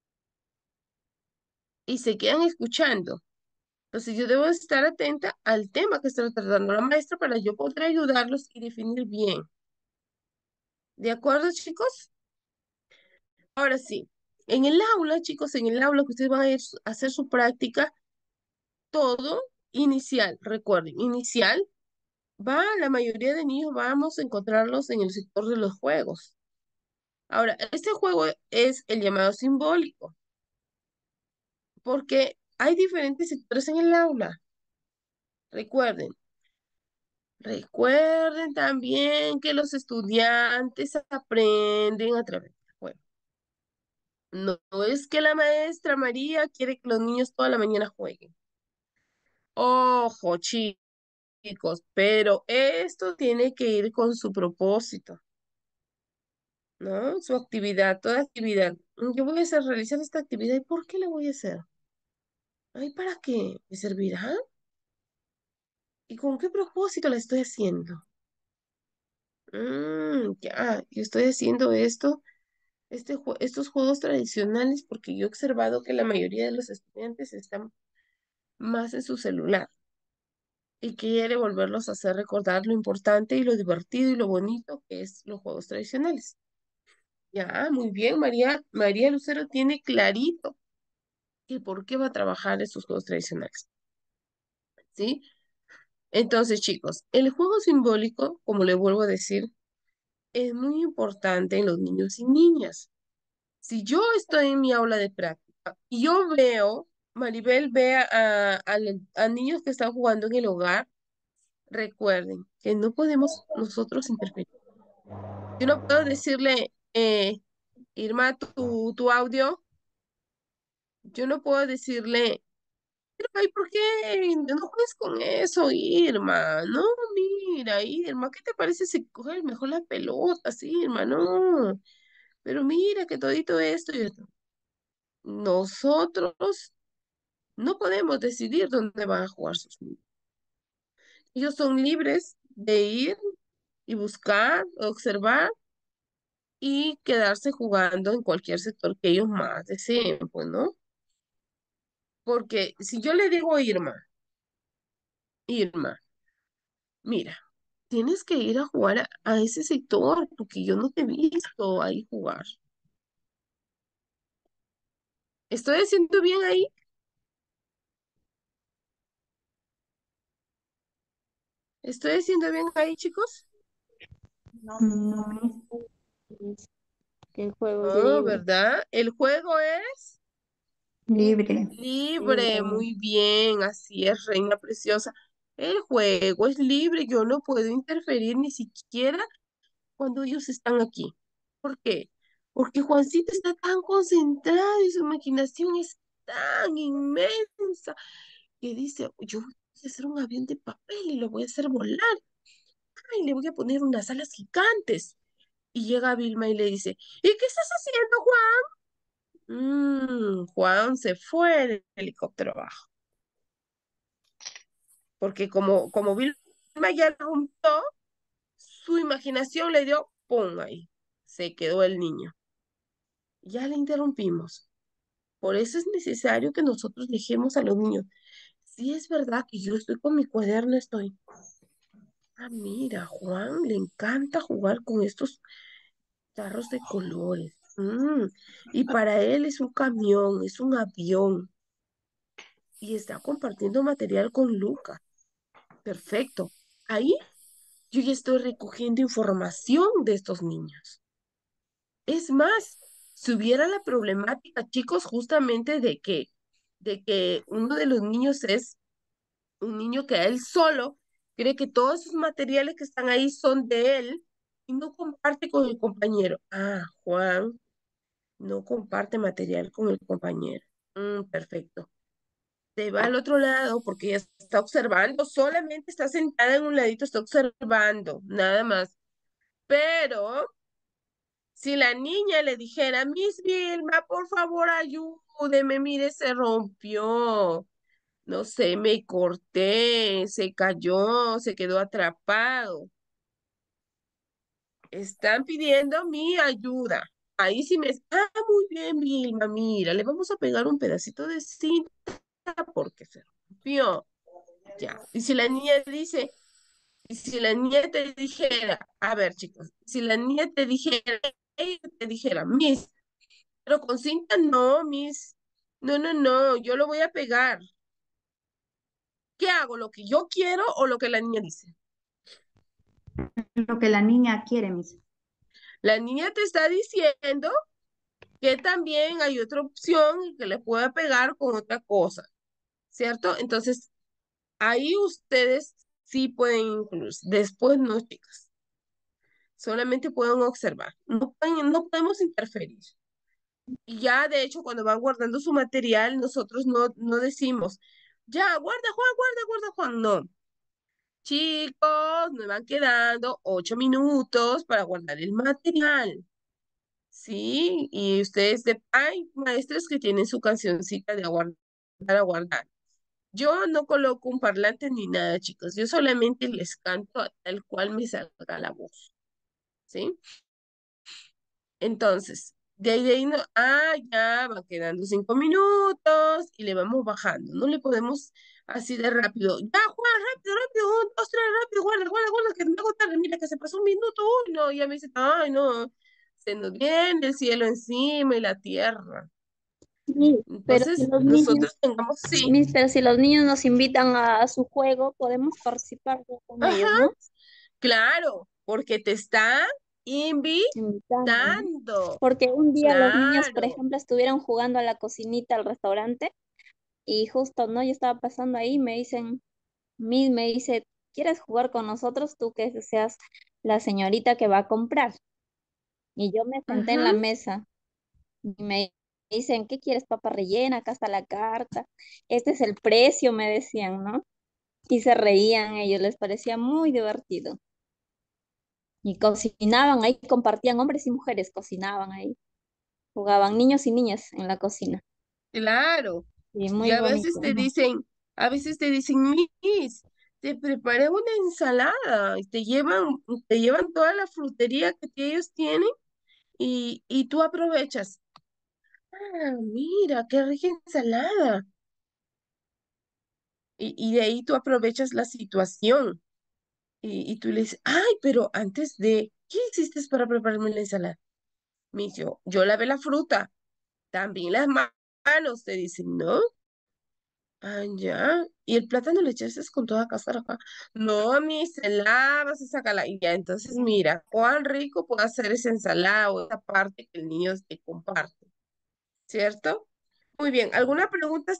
[SPEAKER 1] Y se quedan escuchando. Entonces yo debo estar atenta al tema que está tratando la maestra para yo poder ayudarlos y definir bien. ¿De acuerdo, chicos? Ahora sí, en el aula, chicos, en el aula que ustedes van a ir a hacer su práctica, todo inicial, recuerden, inicial, va, la mayoría de niños vamos a encontrarlos en el sector de los juegos. Ahora, este juego es el llamado simbólico, porque hay diferentes sectores en el aula. Recuerden, recuerden también que los estudiantes aprenden a través del juego. No, no es que la maestra María quiere que los niños toda la mañana jueguen. Ojo, chicos, pero esto tiene que ir con su propósito, ¿no? Su actividad, toda actividad. Yo voy a hacer, realizar esta actividad, ¿y por qué la voy a hacer? Ay, ¿para qué? ¿Me servirá? ¿Y con qué propósito la estoy haciendo? Mm, ya, yo estoy haciendo esto, este, jue- estos juegos tradicionales porque yo he observado que la mayoría de los estudiantes están más en su celular y quiere volverlos a hacer recordar lo importante y lo divertido y lo bonito que es los juegos tradicionales. Ya, muy bien, María, María Lucero tiene clarito que por qué va a trabajar estos juegos tradicionales, ¿sí? Entonces, chicos, el juego simbólico, como le vuelvo a decir, es muy importante en los niños y niñas. Si yo estoy en mi aula de práctica y yo veo, Maribel ve a, a, a niños que están jugando en el hogar, recuerden que no podemos nosotros interferir. Yo no puedo decirle, eh, Irma, tu, tu audio, yo no puedo decirle, pero ay, ¿por qué no juegues con eso, Irma? No, mira, Irma, ¿qué te parece si coges mejor la pelota, sí, Irma? No, pero mira que todito esto y esto. Nosotros No podemos decidir dónde van a jugar sus niños. Ellos son libres de ir y buscar, observar y quedarse jugando en cualquier sector que ellos más deseen, pues, ¿no? Porque si yo le digo a Irma, Irma, mira, tienes que ir a jugar a, a ese sector porque yo no te he visto ahí jugar. ¿Estoy haciendo bien ahí? ¿Estoy haciendo bien ahí, chicos?
[SPEAKER 2] No, no,
[SPEAKER 11] Que el juego es
[SPEAKER 1] No,
[SPEAKER 11] libre.
[SPEAKER 1] ¿verdad? El juego es
[SPEAKER 2] libre.
[SPEAKER 1] libre,
[SPEAKER 11] Libre.
[SPEAKER 1] muy bien, así es, reina preciosa. El juego es libre, yo no puedo interferir ni siquiera cuando ellos están aquí. ¿Por qué? Porque Juancito está tan concentrado y su imaginación es tan inmensa que dice, yo voy a hacer un avión de papel y lo voy a hacer volar. Ay, le voy a poner unas alas gigantes. Y llega Vilma y le dice, ¿y qué estás haciendo, Juan? Mm, Juan se fue el helicóptero abajo. Porque como, como Vilma ya rompió, su imaginación le dio, ¡pum! Ahí. Se quedó el niño. Ya le interrumpimos. Por eso es necesario que nosotros dejemos a los niños. Si es verdad que yo estoy con mi cuaderno, estoy. Ah, mira, Juan le encanta jugar con estos tarros de colores. Mm, y para él es un camión, es un avión. Y está compartiendo material con Luca. Perfecto. Ahí yo ya estoy recogiendo información de estos niños. Es más, si hubiera la problemática, chicos, justamente de que, de que uno de los niños es un niño que a él solo cree que todos esos materiales que están ahí son de él y no comparte con el compañero. Ah, Juan no comparte material con el compañero. Mm, perfecto. Se va al otro lado porque ella está observando, solamente está sentada en un ladito, está observando, nada más. Pero si la niña le dijera, Miss Vilma, por favor, ayúdeme, mire, se rompió, no sé, me corté, se cayó, se quedó atrapado. Están pidiendo mi ayuda. Ahí sí me... Ah, muy bien, Vilma, mira, le vamos a pegar un pedacito de cinta porque se rompió. Ya. Y si la niña dice, y si la niña te dijera, a ver, chicos, si la niña te dijera, ella te dijera, Miss, pero con cinta no, Miss. No, no, no, yo lo voy a pegar. ¿Qué hago? ¿Lo que yo quiero o lo que la niña dice?
[SPEAKER 2] Lo que la niña quiere, mis.
[SPEAKER 1] La niña te está diciendo que también hay otra opción y que le pueda pegar con otra cosa, ¿cierto? Entonces, ahí ustedes sí pueden incluirse. Después no, chicas. Solamente pueden observar. No, pueden- no podemos interferir. Y ya, de hecho, cuando van guardando su material, nosotros no, no decimos, ya, guarda, Juan, guarda, guarda, Juan. No. Chicos, me van quedando ocho minutos para guardar el material. ¿Sí? Y ustedes, de, hay maestros que tienen su cancioncita de aguardar, a guardar. Yo no coloco un parlante ni nada, chicos. Yo solamente les canto tal cual me salga la voz. ¿Sí? Entonces, de ahí, de ahí no, ah, ya van quedando cinco minutos y le vamos bajando. No le podemos así de rápido. Ya, Juan, rápido, rápido, un, dos, tres, rápido, guarda, guarda, guarda, que me hago tarde. Mira que se pasó un minuto. Uy, no, ya me dice, ay, no, se nos viene el cielo encima y la tierra.
[SPEAKER 11] Sí, pero si
[SPEAKER 1] Entonces,
[SPEAKER 11] los niños,
[SPEAKER 1] nosotros tengamos, sí,
[SPEAKER 11] mis, pero si los niños nos invitan a, a su juego, podemos participar con
[SPEAKER 1] ajá,
[SPEAKER 11] ellos, ¿no?
[SPEAKER 1] claro, porque te está
[SPEAKER 11] Invitando, ¿no?
[SPEAKER 1] invitando.
[SPEAKER 11] Porque un día los niños, por
[SPEAKER 1] Claro.
[SPEAKER 11] ejemplo, estuvieron jugando a la cocinita al restaurante y justo, ¿no? Yo estaba pasando ahí y me dicen, mi, me dice, ¿quieres jugar con nosotros? Tú que seas la señorita que va a comprar. Y yo me senté en la
[SPEAKER 1] Ujú.
[SPEAKER 11] mesa y me dicen, ¿qué quieres, papa rellena? Acá está la carta. Este es el precio, me decían, ¿no? Y se reían ellos, les parecía muy divertido. Y cocinaban ahí, compartían hombres y mujeres, cocinaban ahí. Jugaban niños y niñas en la cocina.
[SPEAKER 1] Claro,
[SPEAKER 11] Y
[SPEAKER 1] Y
[SPEAKER 11] muy
[SPEAKER 1] a veces
[SPEAKER 11] bonito.
[SPEAKER 1] te dicen, a veces te dicen, Miss, te preparé una ensalada y te llevan, te llevan toda la frutería que ellos tienen y, y tú aprovechas. Ah, mira, qué rica ensalada. Y, y de ahí tú aprovechas la situación y, y tú le dices, ay, pero antes de, ¿qué hiciste para prepararme la ensalada? Me dice, yo, yo lavé la fruta, también las ma- manos, te dicen, ¿no? Ah, ya. Y el plátano le echaste con toda cáscara acá. No, mi se lava, se saca la. Y ya, entonces mira, cuán rico puede hacer esa ensalada o esa parte que el niño te comparte, ¿cierto? Muy bien, ¿alguna pregunta?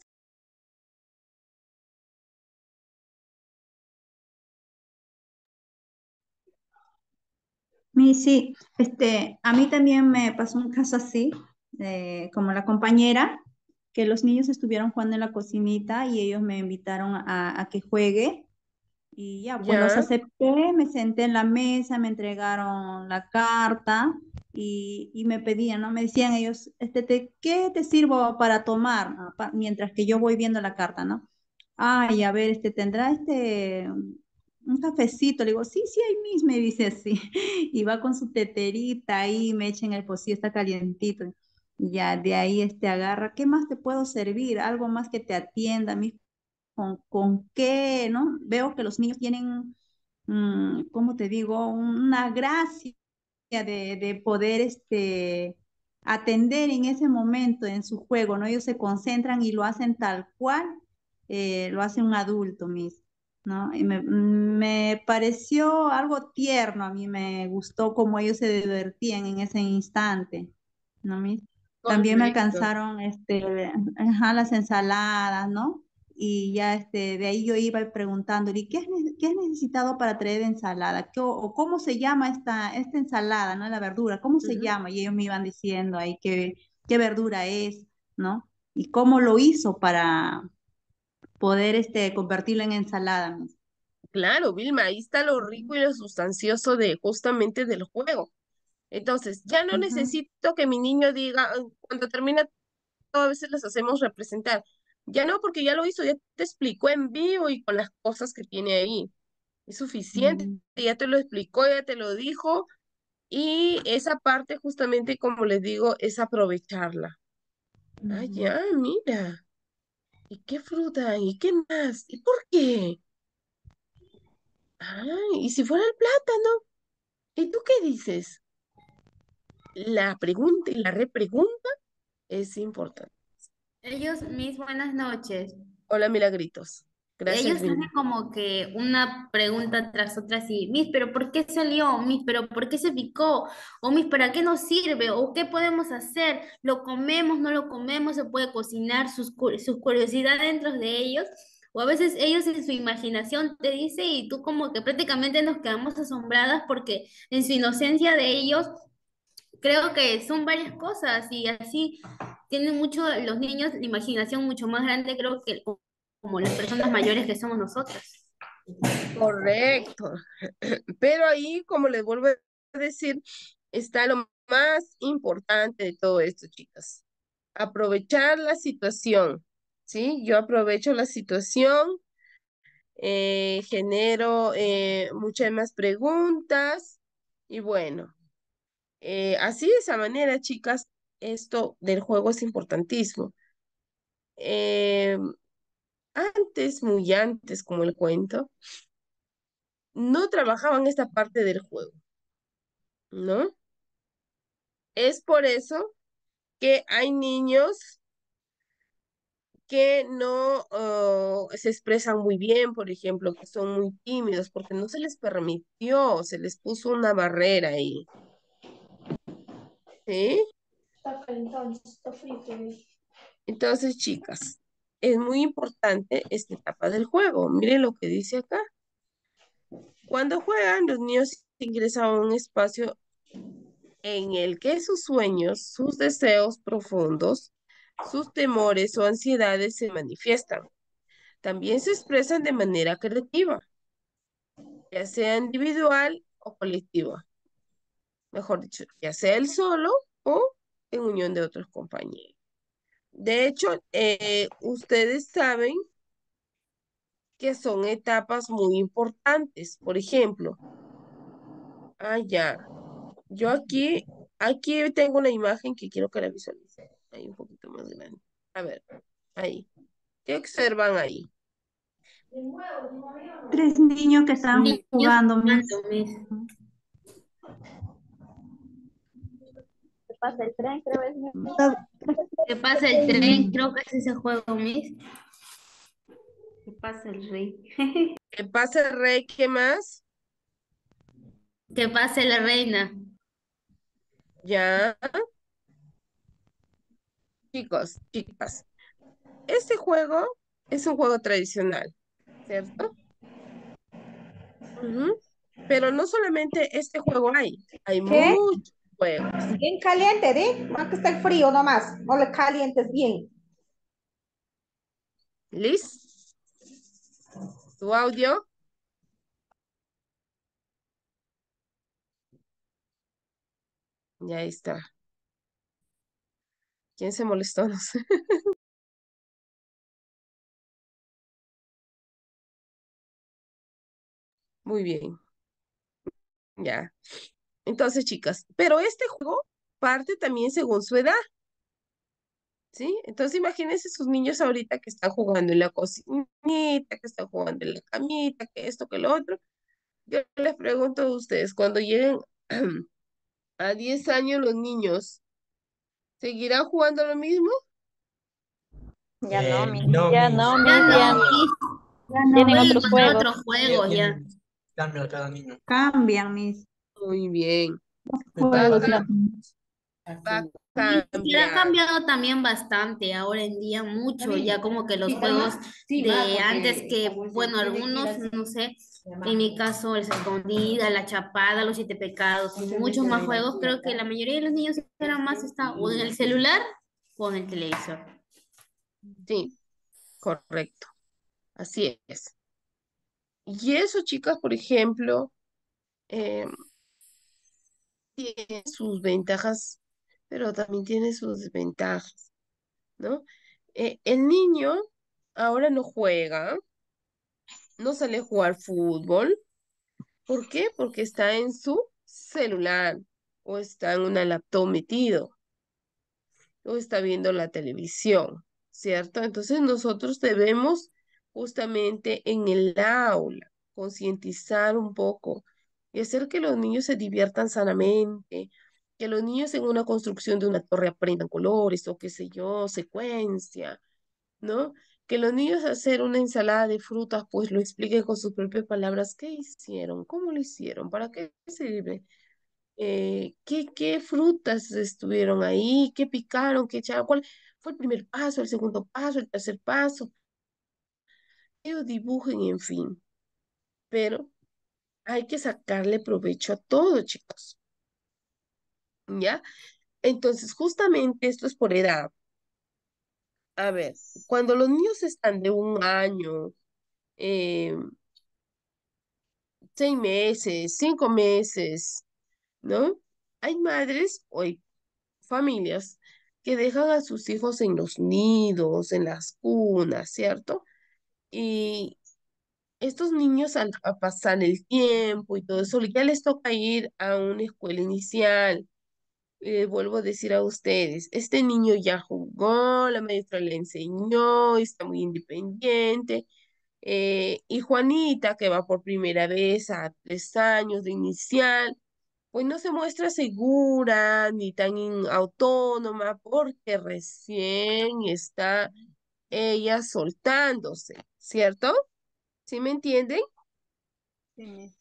[SPEAKER 2] Mi, sí, este, a mí también me pasó un caso así, eh, como la compañera, que los niños estuvieron jugando en la cocinita y ellos me invitaron a, a que juegue. Y ya, pues los
[SPEAKER 1] Ya,
[SPEAKER 2] acepté, me senté en la mesa, me entregaron la carta y, y me pedían, ¿no? Me decían ellos, este, te, ¿qué te sirvo para tomar? ¿No? Pa- mientras que yo voy viendo la carta, ¿no? Ay, a ver, este, ¿tendrá este un cafecito? Le digo, sí, sí, ahí mismo, me dice así. Y va con su teterita ahí, me echa en el pocillo, está calientito. Y ya, de ahí este agarra, ¿qué más te puedo servir? Algo más que te atienda, mi con, con qué, ¿no? Veo que los niños tienen, mm, ¿cómo te digo? Una gracia de, de poder este, atender en ese momento en su juego, ¿no? Ellos se concentran y lo hacen tal cual eh, lo hace un adulto, mis, ¿no? Y me, me pareció algo tierno, a mí me gustó cómo ellos se divertían en ese instante, ¿no, mis? También me
[SPEAKER 1] correcto.
[SPEAKER 2] alcanzaron este, ajá, las ensaladas, ¿no? Y ya este, de ahí yo iba preguntándole, ¿y qué es, ne- qué es necesitado para traer ensalada? ¿Qué- o, o cómo se llama esta, esta ensalada, ¿no? La verdura, ¿cómo se
[SPEAKER 1] Ujú.
[SPEAKER 2] llama? Y ellos me iban diciendo ahí qué, qué verdura es, ¿no? Y cómo lo hizo para poder este, convertirlo en ensalada, ¿no?
[SPEAKER 1] Claro, Vilma, ahí está lo rico y lo sustancioso de justamente del juego. Entonces, ya no
[SPEAKER 2] Ujú,
[SPEAKER 1] necesito que mi niño diga, "Ah, cuando termina todo, a veces les hacemos representar. Ya no, porque ya lo hizo, ya te explicó en vivo y con las cosas que tiene ahí. Es suficiente,
[SPEAKER 2] mm,
[SPEAKER 1] ya te lo explicó, ya te lo dijo. Y esa parte, justamente, como les digo, es aprovecharla. Ah,
[SPEAKER 2] ujú.
[SPEAKER 1] ya, mira. ¿Y qué fruta? ¿Y qué más? ¿Y por qué? Ah, ¿y si fuera el plátano? ¿Y tú qué dices? La pregunta y la repregunta es importante.
[SPEAKER 14] Ellos, mis buenas noches.
[SPEAKER 1] Hola, Milagritos. Gracias,
[SPEAKER 14] Ellos hacen
[SPEAKER 1] Vilma.
[SPEAKER 14] como que una pregunta tras otra así, Miss, pero ¿por qué salió? Miss, pero ¿por qué se picó? O Miss, ¿para qué nos sirve? ¿O qué podemos hacer? ¿Lo comemos? ¿No lo comemos? ¿Se puede cocinar? Sus, cu- sus curiosidades dentro de ellos. O a veces ellos en su imaginación te dice y tú como que prácticamente nos quedamos asombradas porque en su inocencia de ellos creo que son varias cosas y así tienen mucho los niños la imaginación mucho más grande creo que como las personas mayores que somos nosotros.
[SPEAKER 1] Correcto. Pero ahí, como les vuelvo a decir, está lo más importante de todo esto, chicas. Aprovechar la situación, ¿sí? Yo aprovecho la situación, eh, genero eh, muchas más preguntas y bueno, eh, así de esa manera, chicas, esto del juego es importantísimo. Eh, antes, muy antes, como el cuento, no trabajaban esta parte del juego, ¿no? Es por eso que hay niños que no uh, se expresan muy bien, por ejemplo, que son muy tímidos, porque no se les permitió, se les puso una barrera ahí, ¿sí?
[SPEAKER 10] Está calentón, está frito.
[SPEAKER 1] Entonces, chicas, es muy importante esta etapa del juego. Miren lo que dice acá. Cuando juegan, los niños ingresan a un espacio en el que sus sueños, sus deseos profundos, sus temores o ansiedades se manifiestan. También se expresan de manera creativa, ya sea individual o colectiva. Mejor dicho, ya sea él solo o en unión de otros compañeros. De hecho, eh, ustedes saben que son etapas muy importantes. Por ejemplo, ah, ya, yo aquí, aquí tengo una imagen que quiero que la visualicen. Ahí un poquito más grande. A ver, ahí. ¿Qué observan ahí?
[SPEAKER 2] Tres niños que están
[SPEAKER 14] Niños
[SPEAKER 2] jugando, Miss.
[SPEAKER 14] jugando, Miss.
[SPEAKER 11] ¿Qué pasa el tren? Creo es.
[SPEAKER 14] ¿Qué pasa el tren? Creo que es ese juego, Miss.
[SPEAKER 6] ¿Qué pasa el rey?
[SPEAKER 1] ¿Qué pasa el rey? ¿Qué más?
[SPEAKER 14] ¿Qué pasa la reina?
[SPEAKER 1] Ya. Chicos, chicas, este juego es un juego tradicional, ¿cierto? Ujú. Pero no solamente este juego hay, hay
[SPEAKER 15] ¿Qué?
[SPEAKER 1] muchos juegos.
[SPEAKER 15] Bien caliente, ¿de? Más que está el frío nomás. No le calientes bien.
[SPEAKER 1] ¿Liz? ¿Tu audio? Ya ahí está. ¿Quién se molestó? No sé. Muy bien, ya. Entonces, chicas, pero este juego parte también según su edad, ¿sí? Entonces, imagínense sus niños ahorita que están jugando en la cocinita, que están jugando en la camita, que esto, que lo otro. Yo les pregunto a ustedes, cuando lleguen a diez años los niños, ¿seguirán jugando lo mismo?
[SPEAKER 11] Ya no,
[SPEAKER 9] Eh,
[SPEAKER 11] Miss.
[SPEAKER 9] no,
[SPEAKER 11] Ya
[SPEAKER 9] Miss.
[SPEAKER 11] no,
[SPEAKER 14] Ya
[SPEAKER 11] Miss. Ya
[SPEAKER 14] no,
[SPEAKER 9] Cambia,
[SPEAKER 14] Miss.
[SPEAKER 2] Ya no,
[SPEAKER 11] tienen
[SPEAKER 14] Pueden
[SPEAKER 11] otros
[SPEAKER 2] Miss.
[SPEAKER 14] encontrar
[SPEAKER 11] juegos.
[SPEAKER 14] otros
[SPEAKER 9] cambia,
[SPEAKER 14] juegos ya.
[SPEAKER 9] tiene- cambia cada niño.
[SPEAKER 2] Cambian, Miss.
[SPEAKER 1] Muy bien.
[SPEAKER 9] Me
[SPEAKER 1] Va a,
[SPEAKER 2] Juegos
[SPEAKER 9] parece.
[SPEAKER 2] ya.
[SPEAKER 1] ca- va a
[SPEAKER 14] Sí, sí, ha
[SPEAKER 1] cambiar.
[SPEAKER 14] cambiado también bastante ahora en día, mucho, ya como que los juegos de antes que, bueno, algunos, no sé, en mi caso, el escondida, la chapada, los siete pecados, y muchos más juegos, creo que la mayoría de los niños eran más está o en el celular o en el televisor.
[SPEAKER 1] Sí, correcto. Así es. Y eso, chicas, por ejemplo, eh, tiene sus ventajas, pero también tiene sus desventajas, ¿no? Eh, el niño ahora no juega, no sale a jugar fútbol. ¿Por qué? Porque está en su celular o está en una laptop metido o está viendo la televisión, ¿cierto? Entonces nosotros debemos justamente en el aula concientizar un poco y hacer que los niños se diviertan sanamente, que los niños en una construcción de una torre aprendan colores o qué sé yo, secuencia, ¿no? Que los niños hacer una ensalada de frutas, pues lo expliquen con sus propias palabras, ¿qué hicieron? ¿Cómo lo hicieron? ¿Para qué sirve? Eh, ¿qué, qué frutas estuvieron ahí? ¿Qué picaron? ¿Qué echaron? ¿Cuál fue el primer paso, el segundo paso, el tercer paso? Ellos dibujen, en fin, pero hay que sacarle provecho a todo, chicos, ¿ya? Entonces, justamente esto es por edad. A ver, cuando los niños están de un año, eh, seis meses, cinco meses, ¿no? Hay madres o hay familias que dejan a sus hijos en los nidos, en las cunas, ¿cierto? Y estos niños al a pasar el tiempo y todo eso, ya les toca ir a una escuela inicial. Eh, vuelvo a decir a ustedes, este niño ya jugó, la maestra le enseñó, está muy independiente. Eh, y Juanita, que va por primera vez a tres años de inicial, pues no se muestra segura ni tan in- autónoma porque recién está ella soltándose, ¿cierto? ¿Sí me entienden?
[SPEAKER 7] Sí, Miss.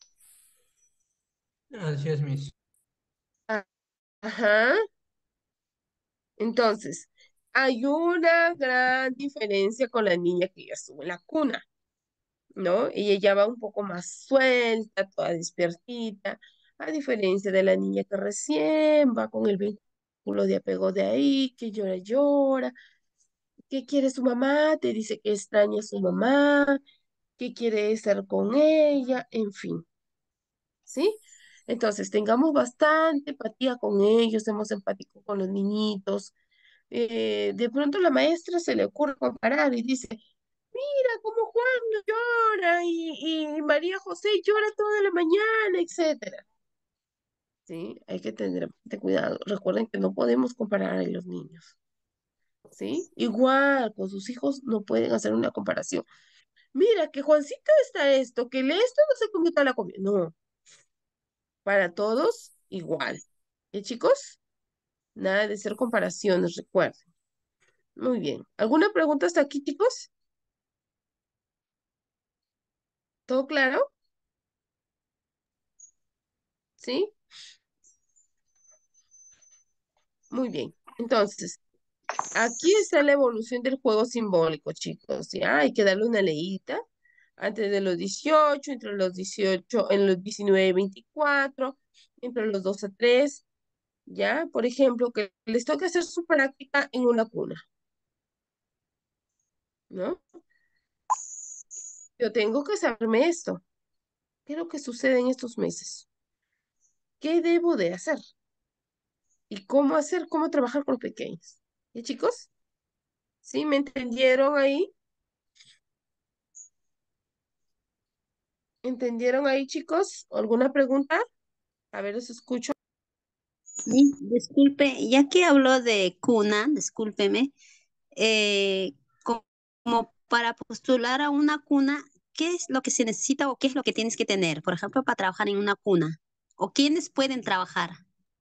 [SPEAKER 9] Así es, Miss.
[SPEAKER 1] Ah, ajá. Entonces, hay una gran diferencia con la niña que ya estuvo en la cuna, ¿no? Ella ya va un poco más suelta, toda despiertita, a diferencia de la niña que recién va con el vínculo de apego de ahí, que llora, llora, que quiere su mamá, te dice que extraña a su mamá, que quiere estar con ella, en fin, ¿sí? Entonces, tengamos bastante empatía con ellos, seamos empáticos con los niñitos, eh, de pronto la maestra se le ocurre comparar y dice, mira cómo Juan no llora y, y María José llora toda la mañana, etcétera. Sí, hay que tener bastante cuidado. Recuerden que no podemos comparar a los niños. ¿Sí? Igual con sus hijos no pueden hacer una comparación. Mira que Juancito está esto, que el esto no se comió toda la comida. No, para todos igual. ¿Y chicos? Nada de hacer comparaciones, recuerden. Muy bien. ¿Alguna pregunta hasta aquí, chicos? ¿Todo claro? ¿Sí? Muy bien. Entonces, aquí está la evolución del juego simbólico, chicos. Ya hay que darle una leída antes de los dieciocho, entre los dieciocho, en los diecinueve y veinticuatro, entre los dos a tres. Ya, por ejemplo, que les toque hacer su práctica en una cuna, ¿no? Yo tengo que saberme esto. ¿Qué es lo que sucede en estos meses? ¿Qué debo de hacer? ¿Y cómo hacer, cómo trabajar con los pequeños? ¿Y chicos? ¿Sí? ¿Me entendieron ahí? ¿Entendieron ahí, chicos? ¿Alguna pregunta? A ver, los escucho.
[SPEAKER 5] Miss, disculpe, ya que habló de cuna, discúlpeme, eh, co- como para postular a una cuna, ¿qué es lo que se necesita o qué es lo que tienes que tener? Por ejemplo, para trabajar en una cuna. ¿O quiénes pueden trabajar?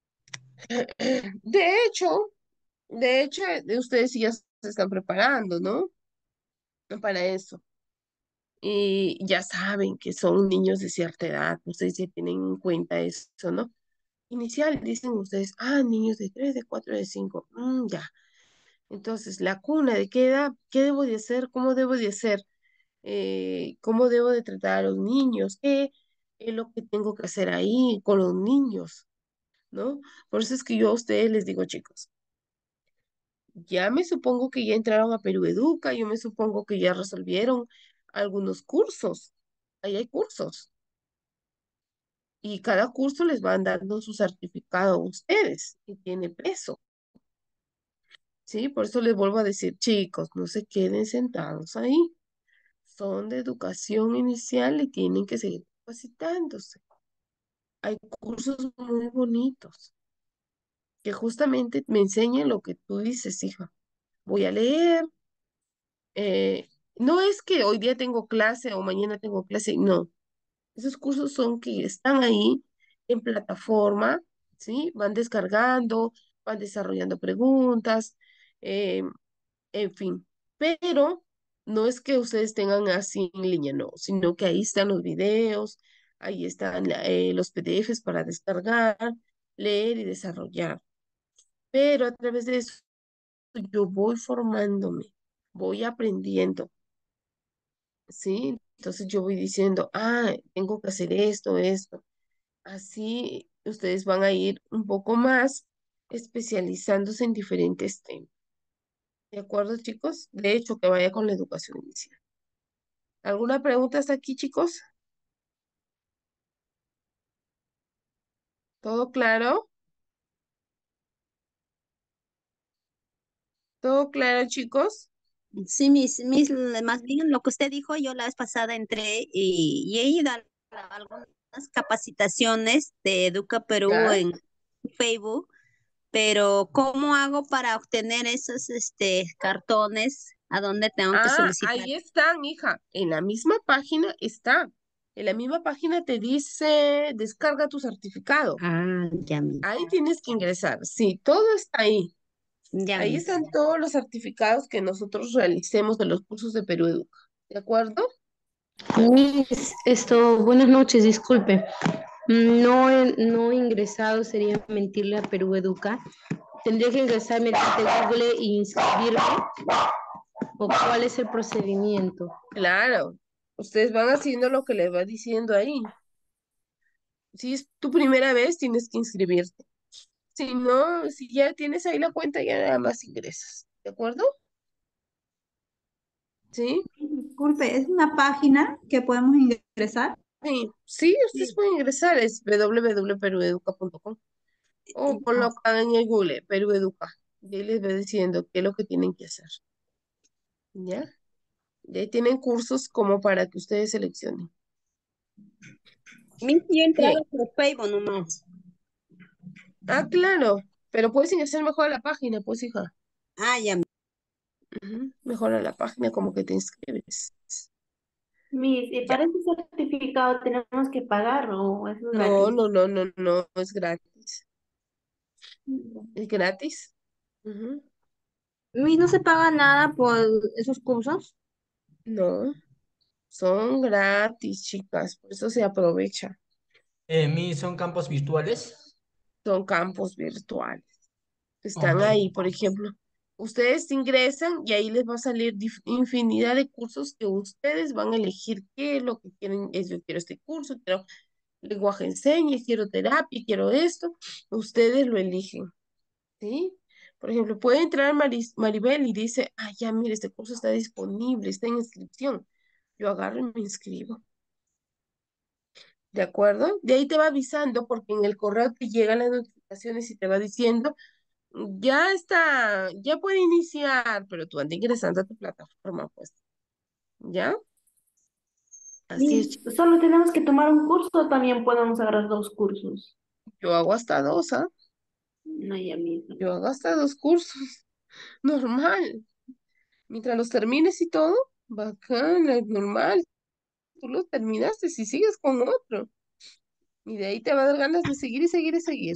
[SPEAKER 1] De hecho, de hecho, de ustedes ya se están preparando, ¿no? Para eso. Y ya saben que son niños de cierta edad. Ustedes ya tienen en cuenta eso, ¿no? Inicial, dicen ustedes, ah, niños de tres, de cuatro, de cinco. Mm, ya. Entonces, la cuna, ¿de qué edad? ¿Qué debo de hacer? ¿Cómo debo de hacer? Eh, ¿cómo debo de tratar a los niños? ¿Qué es lo que tengo que hacer ahí con los niños? ¿No? Por eso es que yo a ustedes les digo, chicos, ya me supongo que ya entraron a Perú Educa, yo me supongo que ya resolvieron algunos cursos. Ahí hay cursos. Y cada curso les van dando su certificado a ustedes y tiene peso. Sí, por eso les vuelvo a decir, chicos, no se queden sentados ahí. Son de educación inicial y tienen que seguir capacitándose. Hay cursos muy bonitos que justamente me enseñan lo que tú dices, hija. Voy a leer. eh, no es que hoy día tengo clase o mañana tengo clase, no. Esos cursos son que están ahí en plataforma, ¿sí? Van descargando, van desarrollando preguntas, eh, en fin. Pero no es que ustedes tengan así en línea, no, sino que ahí están los videos, ahí están la- eh, los P D Efes para descargar, leer y desarrollar. Pero a través de eso yo voy formándome, voy aprendiendo, ¿sí? Entonces yo voy diciendo, ah, tengo que hacer esto, esto. Así ustedes van a ir un poco más especializándose en diferentes temas. ¿De acuerdo, chicos? De hecho, que vaya con la educación inicial. ¿Alguna pregunta hasta aquí, chicos? ¿Todo claro? ¿Todo claro, chicos?
[SPEAKER 5] Sí, mis, mis, más bien lo que usted dijo, yo la vez pasada entré y, y he ido a algunas capacitaciones de Educa Perú
[SPEAKER 1] ¿Ya?
[SPEAKER 5] en Facebook, pero ¿cómo hago para obtener esos este, cartones? ¿A dónde tengo que
[SPEAKER 1] Ah,
[SPEAKER 5] solicitar?
[SPEAKER 1] ahí están, hija. En la misma página está. En la misma página te dice, descarga tu certificado.
[SPEAKER 5] Ah, ya, mi,
[SPEAKER 1] Ahí tienes que ingresar. Sí, todo está ahí.
[SPEAKER 5] ya,
[SPEAKER 1] Ahí
[SPEAKER 5] mi.
[SPEAKER 1] están todos los certificados que nosotros realicemos de los cursos de Perú Educa. ¿De acuerdo?
[SPEAKER 16] Miss, esto, buenas noches, disculpe. No he, no he ingresado, sería mentirle a Perú Educa. Tendría que ingresar mediante Google e inscribirme. ¿O cuál es el procedimiento?
[SPEAKER 1] Claro. Ustedes van haciendo lo que les va diciendo ahí. Si es tu primera vez, tienes que inscribirte. Si no, si ya tienes ahí la cuenta, ya nada más ingresas. ¿De acuerdo? ¿Sí?
[SPEAKER 2] Disculpe, ¿es una página que podemos ingresar?
[SPEAKER 1] Sí, sí, ustedes pueden ingresar, es w w w punto perueduca punto com o colocan en el Google Perú Educa. Y ahí les va diciendo qué es lo que tienen que hacer. ¿Ya? Y ahí tienen cursos como para que ustedes seleccionen.
[SPEAKER 5] Mi sí he
[SPEAKER 1] Bien.
[SPEAKER 5] entrado por Facebook nomás.
[SPEAKER 1] Ah, claro. Pero puedes ingresar mejor a la página, pues, hija.
[SPEAKER 5] Ah, ya.
[SPEAKER 1] Ujú, mejor a la página como que te inscribes.
[SPEAKER 10] Miss, ¿y
[SPEAKER 1] Ya.
[SPEAKER 10] para ese certificado tenemos que pagar o es
[SPEAKER 1] No,
[SPEAKER 10] gratis?
[SPEAKER 1] no, no, no, no, es gratis. Es gratis. Ujú.
[SPEAKER 12] Miss, ¿no se paga nada por esos cursos?
[SPEAKER 1] No, son gratis, chicas, por eso se aprovecha.
[SPEAKER 9] Eh, mi, ¿son campos virtuales?
[SPEAKER 1] Son campos virtuales. Están
[SPEAKER 9] Ok.
[SPEAKER 1] ahí, por ejemplo. Ustedes ingresan y ahí les va a salir dif- infinidad de cursos que ustedes van a elegir qué es lo que quieren. Es, yo quiero este curso, quiero lenguaje enseñe, quiero terapia, quiero esto. Ustedes lo eligen, ¿sí? Por ejemplo, puede entrar Maris- Maribel y dice, ah, ya, mire, este curso está disponible, está en inscripción. Yo agarro y me inscribo. ¿De acuerdo? De ahí te va avisando porque en el correo te llegan las notificaciones y te va diciendo, ya está, ya puede iniciar, pero tú andas ingresando a tu plataforma, pues. ¿Ya? Así es.
[SPEAKER 10] Miss, ¿solo tenemos que tomar un curso o también podemos agarrar dos cursos?
[SPEAKER 1] Yo hago hasta dos, ¿ah?
[SPEAKER 10] No, ya mismo.
[SPEAKER 1] Yo hago hasta dos cursos. Normal. Mientras los termines y todo, bacán, es normal. Tú los terminaste si sigues con otro. Y de ahí te va a dar ganas de seguir y seguir y seguir.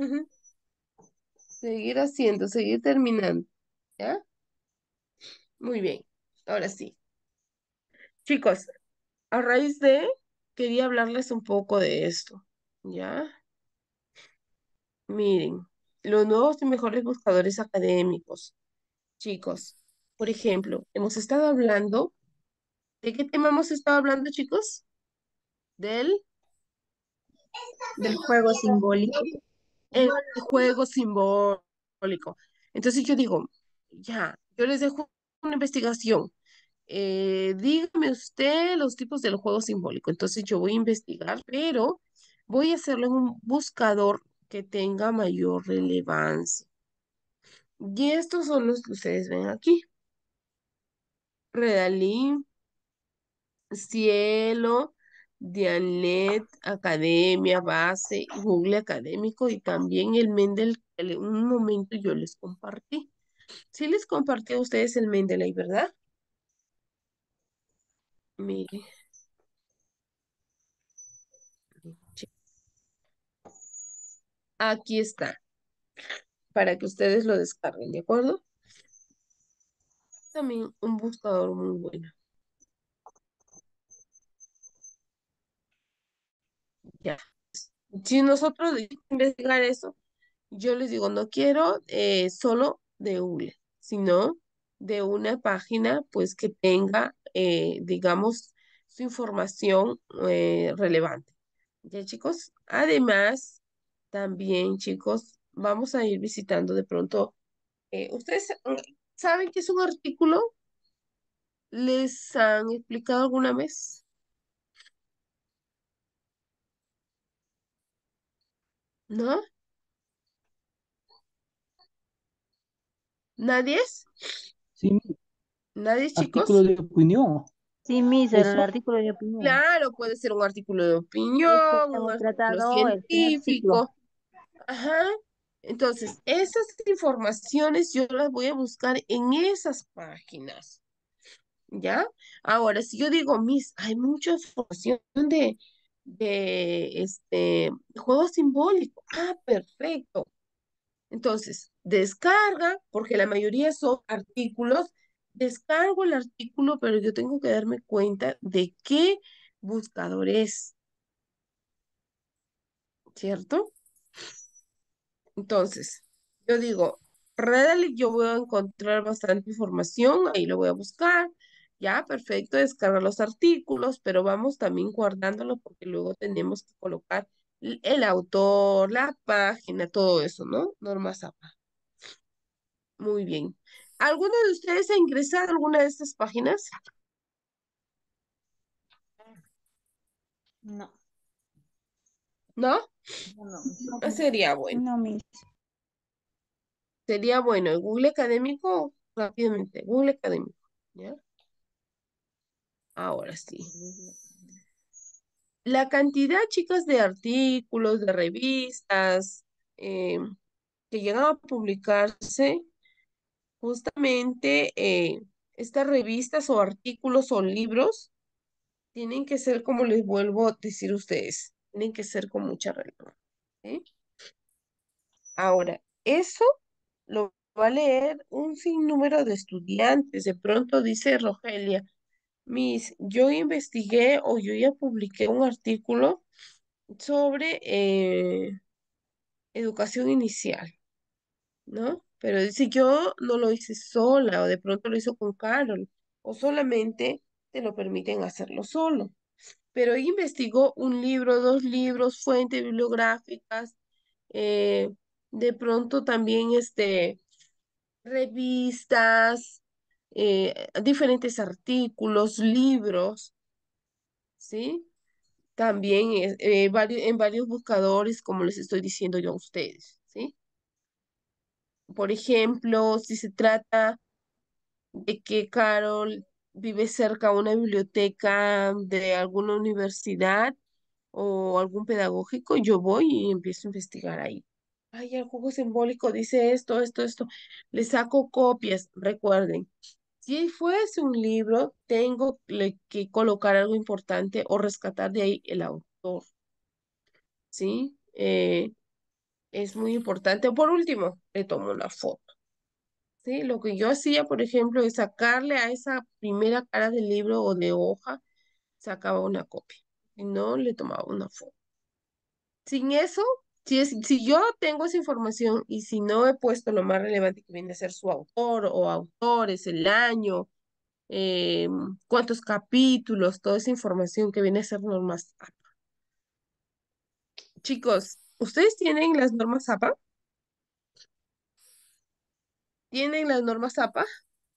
[SPEAKER 1] Seguir haciendo, seguir terminando. ¿Ya? Muy bien. Ahora sí. Chicos, a raíz de, quería hablarles un poco de esto. ¿Ya? Miren, los nuevos y mejores buscadores académicos. Chicos, por ejemplo, hemos estado hablando, ¿de qué tema hemos estado hablando, chicos? Del
[SPEAKER 2] Del juego simbólico.
[SPEAKER 1] el juego simbólico. Entonces yo digo, ya, yo les dejo una investigación. Eh, dígame usted los tipos del juego simbólico. Entonces yo voy a investigar, pero voy a hacerlo en un buscador que tenga mayor relevancia. Y estos son los que ustedes ven aquí. Redalí, Cielo, Dianet, Academia, Base, Google Académico y también el Mendeley, que en un momento yo les compartí. Sí les compartí a ustedes el Mendeley, ¿verdad? Mire, aquí está, para que ustedes lo descarguen, ¿de acuerdo? También un buscador muy bueno. Ya. Si nosotros investigar eso, yo les digo, no quiero eh, solo de Google, sino de una página pues que tenga, eh, digamos, su información eh, relevante. ¿Ya, chicos? Además, también, chicos, vamos a ir visitando de pronto. eh, ¿ustedes mm, saben qué es un artículo? ¿Les han explicado alguna vez? ¿No? ¿Nadie es?
[SPEAKER 3] Sí, mi-
[SPEAKER 1] ¿Nadie,
[SPEAKER 3] artículo
[SPEAKER 1] chicos?
[SPEAKER 3] de opinión.
[SPEAKER 4] Sí, Miss, el
[SPEAKER 3] ¿Eso?
[SPEAKER 4] artículo de opinión.
[SPEAKER 1] Claro, puede ser un artículo de
[SPEAKER 4] Este
[SPEAKER 1] opinión, un
[SPEAKER 4] hemos
[SPEAKER 1] artículo
[SPEAKER 4] tratado el primer ciclo.
[SPEAKER 1] científico. Ajá. Entonces, esas informaciones yo las voy a buscar en esas páginas. ¿Ya? Ahora, si yo digo, Miss, hay mucha información de, de este juego simbólico. Ah, perfecto. Entonces, descarga, porque la mayoría son artículos, descargo el artículo, pero yo tengo que darme cuenta de qué buscador es, ¿cierto? Entonces, yo digo, Reddit, yo voy a encontrar bastante información, ahí lo voy a buscar, ya, perfecto, descargar los artículos, pero vamos también guardándolo porque luego tenemos que colocar el el autor, la página, todo eso, ¿no? Normas A P A. Muy bien. ¿Alguno de ustedes ha ingresado a alguna de estas páginas?
[SPEAKER 2] No,
[SPEAKER 1] ¿No?
[SPEAKER 2] no,
[SPEAKER 1] Ah, sería bueno.
[SPEAKER 2] no, Miss.
[SPEAKER 1] sería bueno, el Google Académico, rápidamente, Google Académico, ¿ya? Ahora sí. La cantidad, chicas, de artículos, de revistas, eh, que llegan a publicarse, justamente eh, estas revistas o artículos o libros tienen que ser, como les vuelvo a decir a ustedes, tienen que ser con mucha relevancia. ¿Sí? Ahora, eso lo va a leer un sinnúmero de estudiantes. De pronto dice Rogelia, Miss, yo investigué o yo ya publiqué un artículo sobre eh, educación inicial, ¿no? Pero dice, yo no lo hice sola o de pronto lo hizo con Carol o solamente te lo permiten hacerlo solo. Pero ella investigó un libro, dos libros, fuentes bibliográficas, eh, de pronto también este, revistas, eh, diferentes artículos, libros, ¿sí? También eh, eh, varios, en varios buscadores, como les estoy diciendo yo a ustedes, ¿sí? Por ejemplo, si se trata de que Carol vive cerca a una biblioteca de alguna universidad o algún pedagógico, yo voy y empiezo a investigar ahí. Ay, el juego simbólico dice esto, esto, esto. Le saco copias, recuerden. Si fuese un libro, tengo le- que colocar algo importante o rescatar de ahí el autor, ¿sí? Eh, es muy importante. Por último, le tomo una foto. Sí, lo que yo hacía, por ejemplo, es sacarle a esa primera cara del libro o de hoja, sacaba una copia. Si no, le tomaba una foto. Sin eso, si, es, si yo tengo esa información y si no he puesto lo más relevante que viene a ser su autor o autores, el año, eh, cuántos capítulos, toda esa información que viene a ser normas A P A. Chicos, ¿ustedes tienen las normas A P A? ¿Tienen las normas A P A?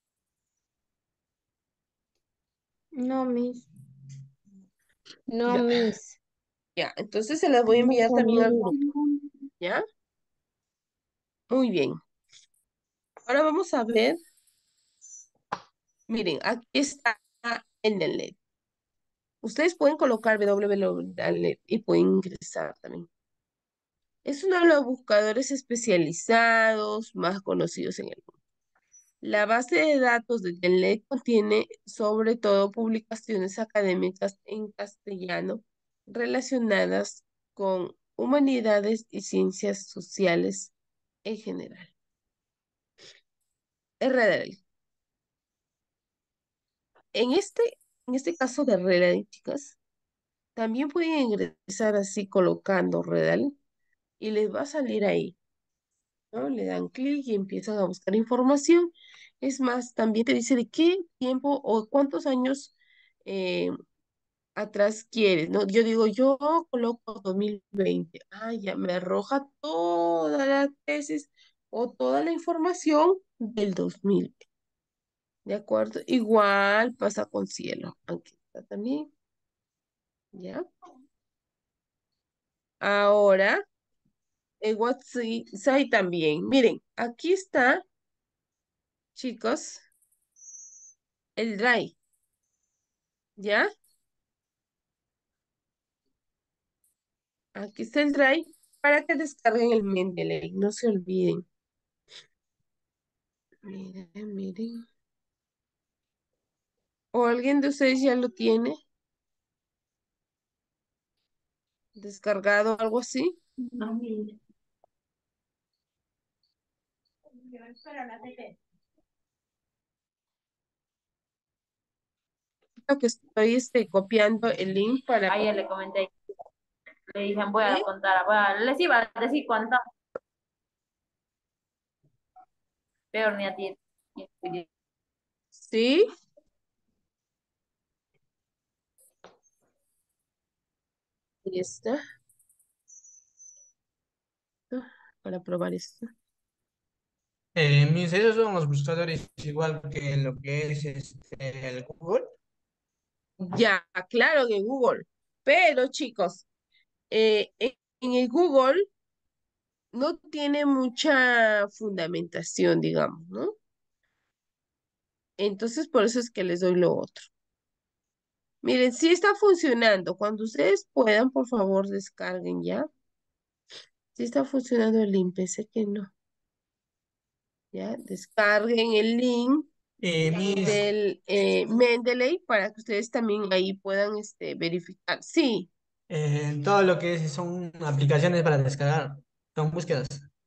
[SPEAKER 12] No, Miss.
[SPEAKER 16] No,
[SPEAKER 1] Ya,
[SPEAKER 16] Miss.
[SPEAKER 1] ya, entonces se las voy a
[SPEAKER 12] No
[SPEAKER 1] enviar también al
[SPEAKER 12] sabía.
[SPEAKER 1] grupo, ¿ya? Muy bien. Ahora vamos a ver, miren, aquí está en el N E T. Ustedes pueden colocar w w w punto n e t y pueden ingresar también. Es uno de los buscadores especializados más conocidos en el mundo. La base de datos de Telnet contiene sobre todo publicaciones académicas en castellano relacionadas con humanidades y ciencias sociales en general. R D L. En este, en este caso de R D L, chicas, también pueden ingresar así colocando R D L y les va a salir ahí, ¿no? Le dan clic y empiezan a buscar información. Es más, también te dice de qué tiempo o cuántos años eh, atrás quieres, ¿no? Yo digo, yo coloco dos mil veinte. Ah, ya me arroja toda la tesis o toda la información del dos mil. ¿De acuerdo? Igual pasa con cielo. Aquí está también. ¿Ya? Ahora, en WhatsApp también. Miren, aquí está, chicos, el Drive. ¿Ya? Aquí está el Drive para que descarguen el Mendeley. No se olviden. Miren, miren. ¿O alguien de ustedes ya lo tiene descargado algo así?
[SPEAKER 12] No, Miss.
[SPEAKER 1] Lo que estoy este, copiando el link para...
[SPEAKER 6] Ayer le comenté, le dije, voy a
[SPEAKER 1] ¿Sí?
[SPEAKER 6] contar, voy a- les iba a decir cuánto, pero ni a ti.
[SPEAKER 1] ¿Sí? Ahí está. Ah, para probar esto.
[SPEAKER 9] Eh, mis, esos son los buscadores igual que lo que es este, el Google.
[SPEAKER 1] Ya, claro, en Google. Pero, chicos, eh, en, en el Google no tiene mucha fundamentación, digamos, ¿no? Entonces, por eso es que les doy lo otro. Miren, sí está funcionando. Cuando ustedes puedan, por favor, descarguen ya. Sí está funcionando el link, pensé que no. Ya, descarguen el link
[SPEAKER 9] Eh, Miss,
[SPEAKER 1] del eh, Mendeley para que ustedes también ahí puedan este, verificar. Sí,
[SPEAKER 9] eh, todo lo que es, son aplicaciones para descargar, son búsquedas.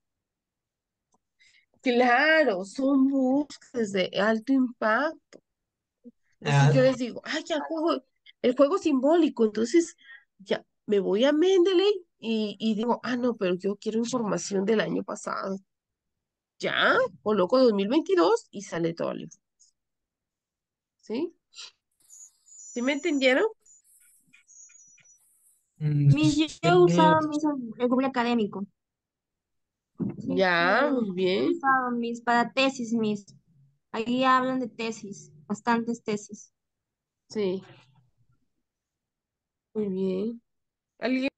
[SPEAKER 1] claro, son búsquedas de alto impacto. Entonces yo
[SPEAKER 9] Ah,
[SPEAKER 1] les digo, ay, ya juego, el juego simbólico. Entonces ya me voy a Mendeley y, y digo, ah, no, pero yo quiero información del año pasado. Ya, coloco dos mil veintidós y sale todo el info. ¿Sí? ¿Sí me entendieron?
[SPEAKER 9] mm,
[SPEAKER 12] Mis, yo he
[SPEAKER 9] sí,
[SPEAKER 12] usado mis, el Google Académico. Sí,
[SPEAKER 1] Ya,
[SPEAKER 12] eh,
[SPEAKER 1] muy
[SPEAKER 12] he
[SPEAKER 1] bien.
[SPEAKER 12] usado mis para tesis, mis. Ahí hablan de tesis, bastantes tesis.
[SPEAKER 1] Sí, muy bien. ¿Alguien?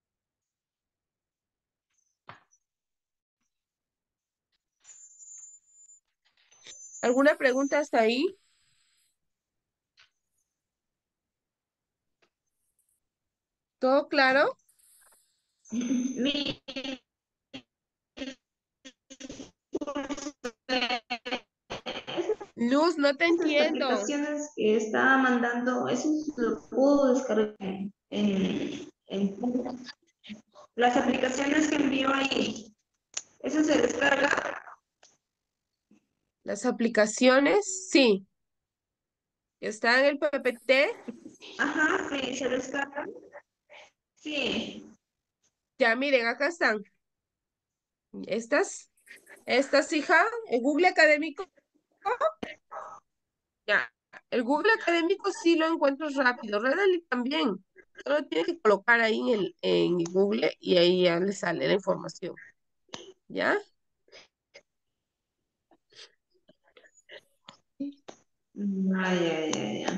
[SPEAKER 1] ¿Alguna pregunta hasta ahí? ¿Todo claro?
[SPEAKER 10] Mi-
[SPEAKER 1] Luz, no te
[SPEAKER 10] Esas
[SPEAKER 1] entiendo.
[SPEAKER 10] aplicaciones que estaba mandando, eso lo puedo descargar en, en- en- las aplicaciones que envió ahí, eso se descarga.
[SPEAKER 1] Las aplicaciones, sí. ¿Está en el P P T?
[SPEAKER 10] Ajá, sí, se descarga. Sí.
[SPEAKER 1] Ya, miren, acá están. Estas, estas, hija, el Google Académico, ya. El Google Académico sí lo encuentro rápido. Reddit también. Solo tiene que colocar ahí en el en Google y ahí ya le sale la información. ¿Ya?
[SPEAKER 10] Ya, ya, ya, ya.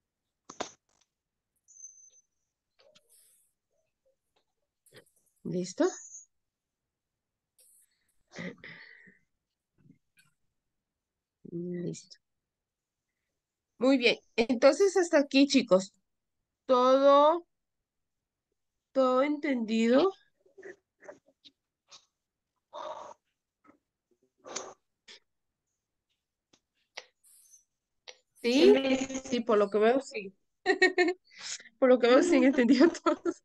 [SPEAKER 1] ¿Listo? Listo. Muy bien. Entonces, hasta aquí, chicos. Todo, todo entendido.
[SPEAKER 10] Sí,
[SPEAKER 1] ¿Sí?
[SPEAKER 10] me-
[SPEAKER 1] Sí, por lo que veo, sí. Por lo que veo, sí han entendido todos.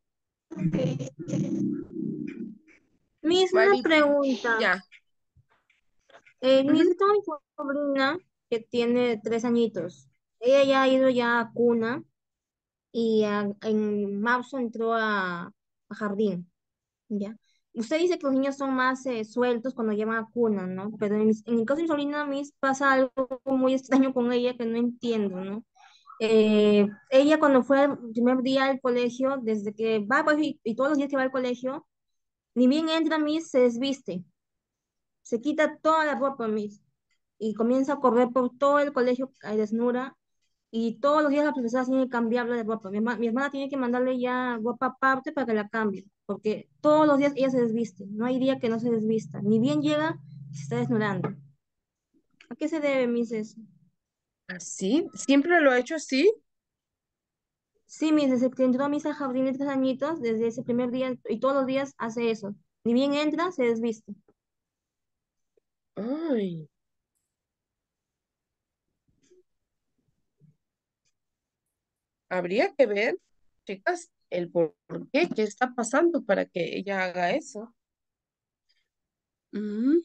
[SPEAKER 12] Mis, una
[SPEAKER 1] Mari,
[SPEAKER 12] pregunta.
[SPEAKER 1] ya.
[SPEAKER 12] Eh, mis,
[SPEAKER 1] Ujú.
[SPEAKER 12] yo tengo mi sobrina que tiene tres añitos. Ella ya ha ido ya a cuna y a- en marzo entró a, a jardín, ¿ya? Usted dice que los niños son más eh, sueltos cuando llevan a cuna, ¿no? Pero en, mis- en el caso de mi sobrina, mis, pasa algo muy extraño con ella que no entiendo, ¿no? Eh, ella cuando fue el primer día al colegio, desde que va pues, y, y todos los días que va al colegio, ni bien entra Miss, se desviste, se quita toda la ropa Miss y comienza a correr por todo el colegio a desnuda y todos los días la profesora tiene que cambiarle de ropa. Mi, herma- mi hermana tiene que mandarle ya ropa aparte para que la cambie, porque todos los días ella se desviste, no hay día que no se desvista, ni bien llega y se está desnudando. ¿A qué se debe Miss eso?
[SPEAKER 1] ¿Así? ¿Siempre lo ha hecho así?
[SPEAKER 12] Sí, Miss, desde que entró a misa al jardín de tres añitos, desde ese primer día y todos los días hace eso. Ni bien entra, se desviste.
[SPEAKER 1] Ay, habría que ver, chicas, el por qué, qué está pasando para que ella haga eso. Mm,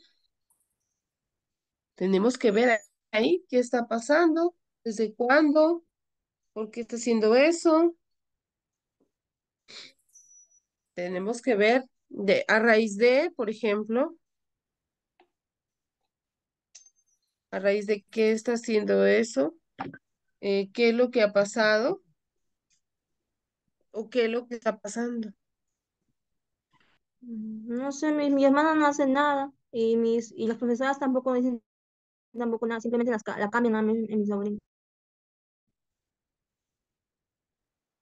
[SPEAKER 1] tenemos que ver ahí qué está pasando, desde cuándo, por qué está haciendo eso. Tenemos que ver de, a raíz de, por ejemplo, a raíz de qué está haciendo eso, eh, qué es lo que ha pasado o qué es lo que está pasando.
[SPEAKER 12] Mm, No sé, mi, mi hermana no hace nada y mis y las profesoras tampoco dicen tampoco nada, simplemente las, ca- la cambian a mi, a mi sobrino.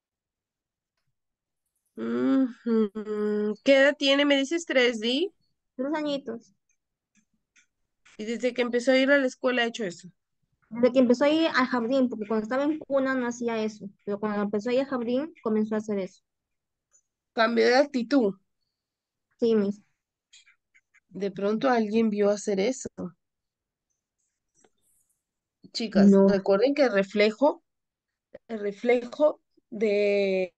[SPEAKER 1] Ujú. ¿Qué edad tiene? ¿Me dices tres D?
[SPEAKER 12] Tres añitos.
[SPEAKER 1] Y desde que empezó a ir a la escuela ha hecho eso.
[SPEAKER 12] Desde que empezó a ir al jardín, porque cuando estaba en cuna no hacía eso, pero cuando empezó a ir al jardín comenzó a hacer eso.
[SPEAKER 1] Cambió de actitud.
[SPEAKER 12] Sí, mis.
[SPEAKER 1] De pronto alguien vio hacer eso. Chicas,
[SPEAKER 12] No.
[SPEAKER 1] recuerden que el reflejo, el reflejo de,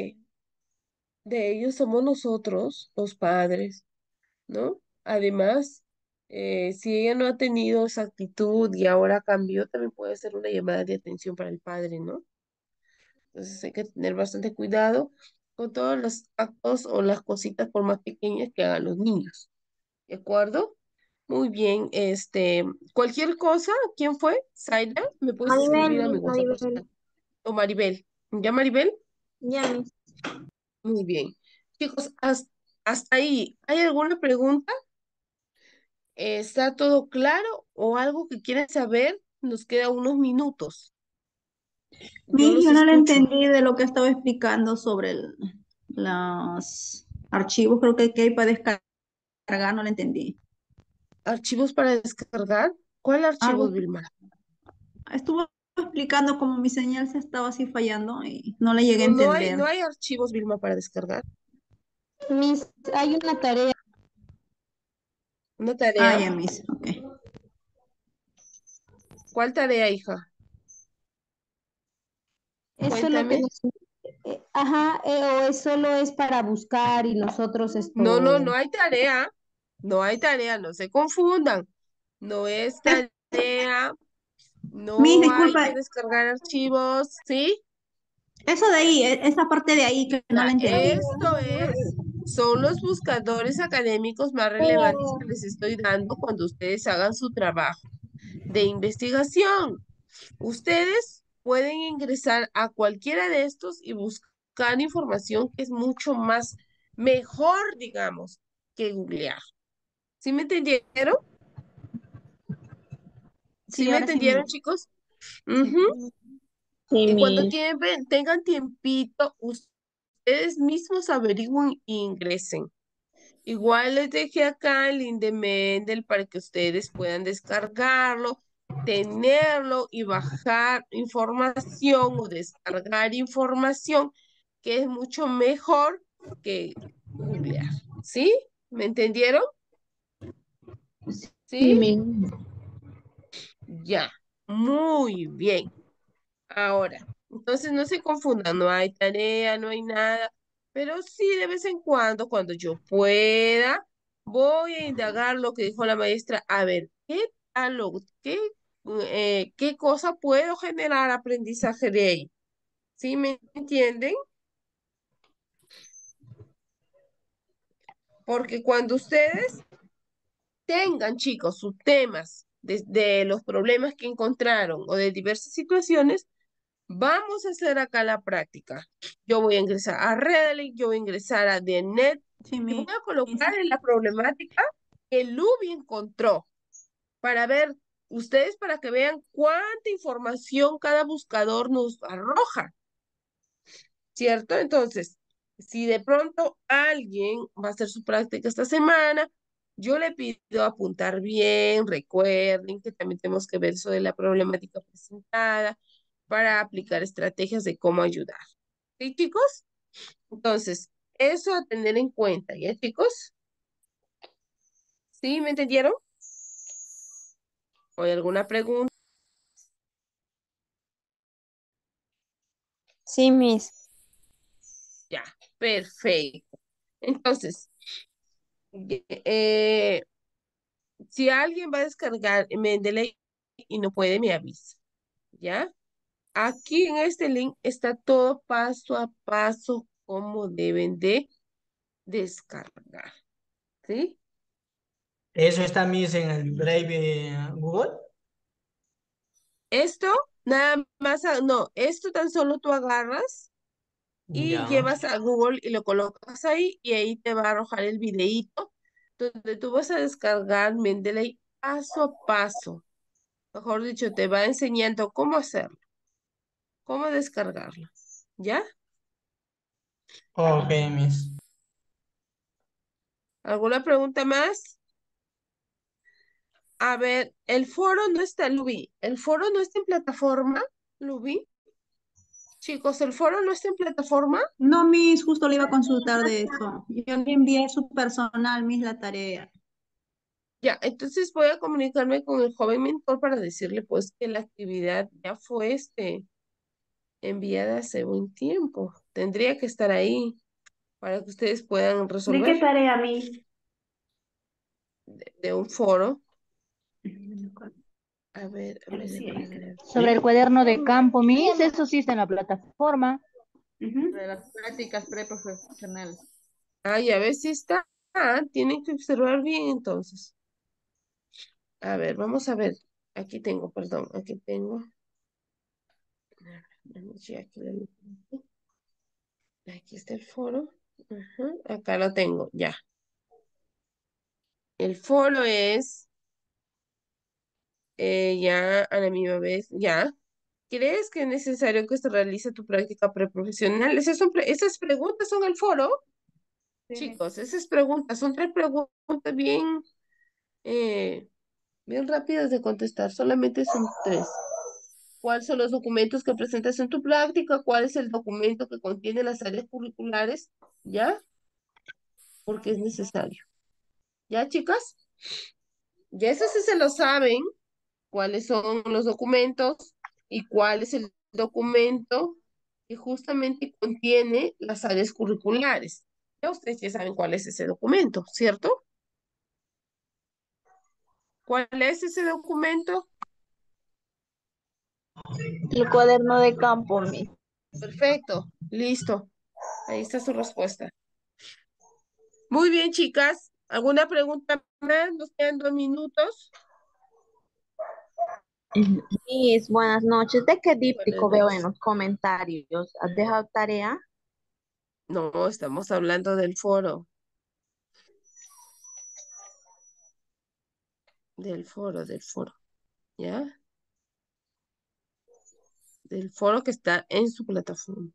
[SPEAKER 1] de ellos somos nosotros, los padres, ¿no? Además, eh, si ella no ha tenido esa actitud y ahora cambió, también puede ser una llamada de atención para el padre, ¿no? Entonces hay que tener bastante cuidado con todos los actos o las cositas por más pequeñas que hagan los niños. ¿De acuerdo? Muy bien, este, cualquier cosa, ¿quién fue? ¿Zaira? ¿Me puedes
[SPEAKER 12] Maribel,
[SPEAKER 1] escribir a mi
[SPEAKER 12] mis,
[SPEAKER 1] WhatsApp? Por si
[SPEAKER 12] Maribel.
[SPEAKER 1] acaso? O Maribel. ¿Ya, Maribel?
[SPEAKER 12] Ya, mis.
[SPEAKER 1] Muy bien. Chicos, hasta, hasta ahí, ¿hay alguna pregunta? ¿Está todo claro o algo que quieren saber? Nos queda unos minutos. Yo
[SPEAKER 2] Mi,
[SPEAKER 1] los
[SPEAKER 2] yo no le
[SPEAKER 1] escucho.
[SPEAKER 2] entendí de lo que estaba explicando sobre el- los archivos, creo que, que hay para descargar, no le entendí.
[SPEAKER 1] ¿Archivos para descargar? ¿Cuál archivos,
[SPEAKER 2] Algo,
[SPEAKER 1] Vilma?
[SPEAKER 2] estuvo explicando cómo mi señal se estaba así fallando y no le llegué a
[SPEAKER 1] No, no hay,
[SPEAKER 2] entender.
[SPEAKER 1] no hay archivos, Vilma, para descargar.
[SPEAKER 16] Mis, hay una tarea.
[SPEAKER 1] ¿Una
[SPEAKER 2] Ah,
[SPEAKER 1] tarea?
[SPEAKER 2] ya, mis, ok.
[SPEAKER 1] ¿Cuál tarea, hija?
[SPEAKER 16] Eso es lo que
[SPEAKER 1] Cuéntame.
[SPEAKER 16] nos... eh, ajá, eh, o es solo es para buscar y nosotros
[SPEAKER 1] No, no,
[SPEAKER 16] esto...
[SPEAKER 1] no hay tarea. No hay tarea, no se confundan. No es tarea,
[SPEAKER 2] Mis,
[SPEAKER 1] no hay que
[SPEAKER 2] disculpa,
[SPEAKER 1] descargar archivos, ¿sí?
[SPEAKER 2] eso de ahí, e- esa parte de ahí que no la
[SPEAKER 1] Ya,
[SPEAKER 2] entendí.
[SPEAKER 1] esto es, son los buscadores académicos más relevantes que les estoy dando cuando ustedes hagan su trabajo de investigación. Ustedes pueden ingresar a cualquiera de estos y buscar información que es mucho más mejor, digamos, que googlear. ¿Sí me entendieron? ¿Sí
[SPEAKER 2] Sí,
[SPEAKER 1] me
[SPEAKER 2] ahora sí,
[SPEAKER 1] entendieron,
[SPEAKER 2] mis.
[SPEAKER 1] chicos?
[SPEAKER 2] Sí.
[SPEAKER 1] Ujú.
[SPEAKER 11] Sí,
[SPEAKER 1] Y cuando
[SPEAKER 11] mis.
[SPEAKER 1] tiempen- tengan tiempito, ustedes mismos averigüen e ingresen. Igual les dejé acá el link de Mendel para que ustedes puedan descargarlo, tenerlo y bajar información o descargar información que es mucho mejor que googlear. ¿Sí? ¿Me entendieron?
[SPEAKER 16] Sí,
[SPEAKER 1] ¿Sí?
[SPEAKER 16] mis.
[SPEAKER 1] Ya. Muy bien. Ahora, entonces no se confundan, no hay tarea, no hay nada, pero sí de vez en cuando, cuando yo pueda, voy a indagar lo que dijo la maestra, a ver, ¿qué tal lo, qué, eh, qué cosa puedo generar aprendizaje de ahí? ¿Sí me entienden? Porque cuando ustedes tengan, chicos, sus temas de, de los problemas que encontraron o de diversas situaciones, vamos a hacer acá la práctica. Yo voy a ingresar a Reddit, yo voy a ingresar a D N E T
[SPEAKER 2] Sí,
[SPEAKER 1] y voy
[SPEAKER 2] mis.
[SPEAKER 1] a colocar en la problemática que Luby encontró para ver, ustedes para que vean cuánta información cada buscador nos arroja, ¿cierto? Entonces, si de pronto alguien va a hacer su práctica esta semana, yo le pido apuntar bien, recuerden que también tenemos que ver eso de la problemática presentada para aplicar estrategias de cómo ayudar. ¿Sí, chicos? Entonces, eso a tener en cuenta, ¿ya, chicos? ¿Sí? ¿Me entendieron? ¿O hay alguna pregunta?
[SPEAKER 11] Sí, mis.
[SPEAKER 1] Ya, perfecto. Entonces, eh, si alguien va a descargar Mendeley y no puede, me avisa, ¿ya? Aquí en este link está todo paso a paso cómo deben de descargar, ¿sí?
[SPEAKER 9] Eso está, mis, en el Drive eh, Google.
[SPEAKER 1] Esto, nada más, a- no, esto tan solo tú agarras y
[SPEAKER 9] Ya.
[SPEAKER 1] llevas a Google y lo colocas ahí y ahí te va a arrojar el videíto donde tú vas a descargar Mendeley paso a paso. Mejor dicho, te va enseñando cómo hacerlo, cómo descargarlo, ¿ya?
[SPEAKER 9] Ok, mis.
[SPEAKER 1] ¿Alguna pregunta más? A ver, el foro no está, Lubi. ¿El foro no está en plataforma, Lubi? Chicos, ¿el foro no está en plataforma?
[SPEAKER 2] No, Miss, justo le iba a consultar de eso. Yo le envié su personal, Miss, la tarea.
[SPEAKER 1] Ya, entonces voy a comunicarme con el joven mentor para decirle pues que la actividad ya fue este, enviada hace un tiempo. Tendría que estar ahí para que ustedes puedan
[SPEAKER 10] ¿De qué
[SPEAKER 1] resolver
[SPEAKER 10] tarea, Miss?
[SPEAKER 1] de, de un foro. A ver, a ver, a
[SPEAKER 10] Sí,
[SPEAKER 1] ver,
[SPEAKER 10] ahí
[SPEAKER 1] a ver.
[SPEAKER 4] Sobre el cuaderno de campo, Miss, eso sí está en la plataforma.
[SPEAKER 7] De las prácticas preprofesionales.
[SPEAKER 1] Ay, a ver si está. Ah, tienen que observar bien entonces. A ver, vamos a ver. Aquí tengo, perdón, aquí tengo. A ver, vamos ya, aquí, lo- aquí está el foro. Ajá, acá lo tengo, ya. El foro es, eh, ya a la misma vez, ya. ¿Crees que es necesario que se realice tu práctica preprofesional? Esas son, pre- esas preguntas son el foro.
[SPEAKER 7] Sí, Miss.
[SPEAKER 1] Chicos, esas preguntas son tres preguntas bien, eh, bien rápidas de contestar. Solamente son tres. ¿Cuáles son los documentos que presentas en tu práctica? ¿Cuál es el documento que contiene las áreas curriculares? ¿Ya? Porque es necesario. ¿Ya, chicas? Ya eso sí se lo saben, cuáles son los documentos y cuál es el documento que justamente contiene las áreas curriculares. Ya ustedes ya saben cuál es ese documento, ¿cierto? ¿Cuál es ese documento?
[SPEAKER 11] El cuaderno de campo, Miss.
[SPEAKER 1] Perfecto, listo. Ahí está su respuesta. Muy bien, chicas. ¿Alguna pregunta más? Nos quedan dos minutos.
[SPEAKER 11] Miss, buenas noches. ¿De qué
[SPEAKER 1] Buenas
[SPEAKER 11] díptico veo en
[SPEAKER 1] noches.
[SPEAKER 11] los comentarios? ¿Has dejado tarea?
[SPEAKER 1] No, estamos hablando del foro. Del foro, del foro. ¿Ya? Del foro que está en su plataforma.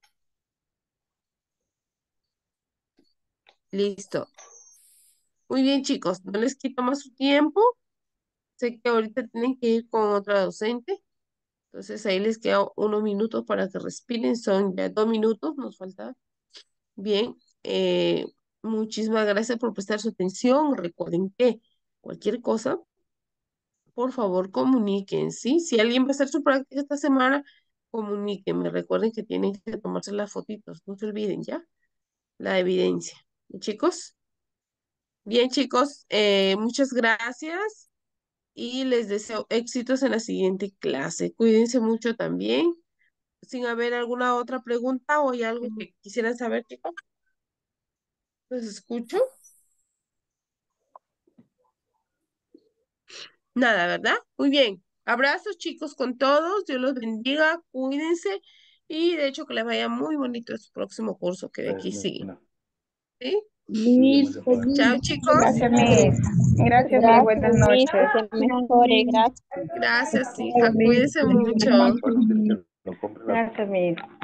[SPEAKER 1] Listo. Muy bien, chicos. No les quito más su tiempo. Sé que ahorita tienen que ir con otra docente. Entonces ahí les queda unos minutos para que respiren. Son ya dos minutos, nos falta. Bien. eh, muchísimas gracias por prestar su atención. Recuerden que cualquier cosa, por favor, comuniquen, ¿sí? Si alguien va a hacer su práctica esta semana, comuníquenme. Recuerden que tienen que tomarse las fotitos. No se olviden, ¿ya? La evidencia. Chicos. Bien, chicos, eh, muchas gracias y les deseo éxitos en la siguiente clase. Cuídense mucho también. Sin haber alguna otra pregunta o hay algo que quisieran saber, chicos. ¿Los escucho? Nada, ¿verdad? Muy bien. Abrazos, chicos, con todos. Dios los bendiga. Cuídense. Y de hecho que les vaya muy bonito su próximo curso que de aquí sigue. ¿Sí?
[SPEAKER 11] Miss,
[SPEAKER 1] Chao,
[SPEAKER 11] feliz.
[SPEAKER 1] chicos.
[SPEAKER 15] Gracias, Miss. Gracias, Miss.
[SPEAKER 11] Gracias,
[SPEAKER 15] Buenas
[SPEAKER 11] Miss, que
[SPEAKER 15] noches.
[SPEAKER 11] se mejore. Gracias.
[SPEAKER 1] Gracias, hija. Cuídense mucho.
[SPEAKER 15] Gracias, Miss.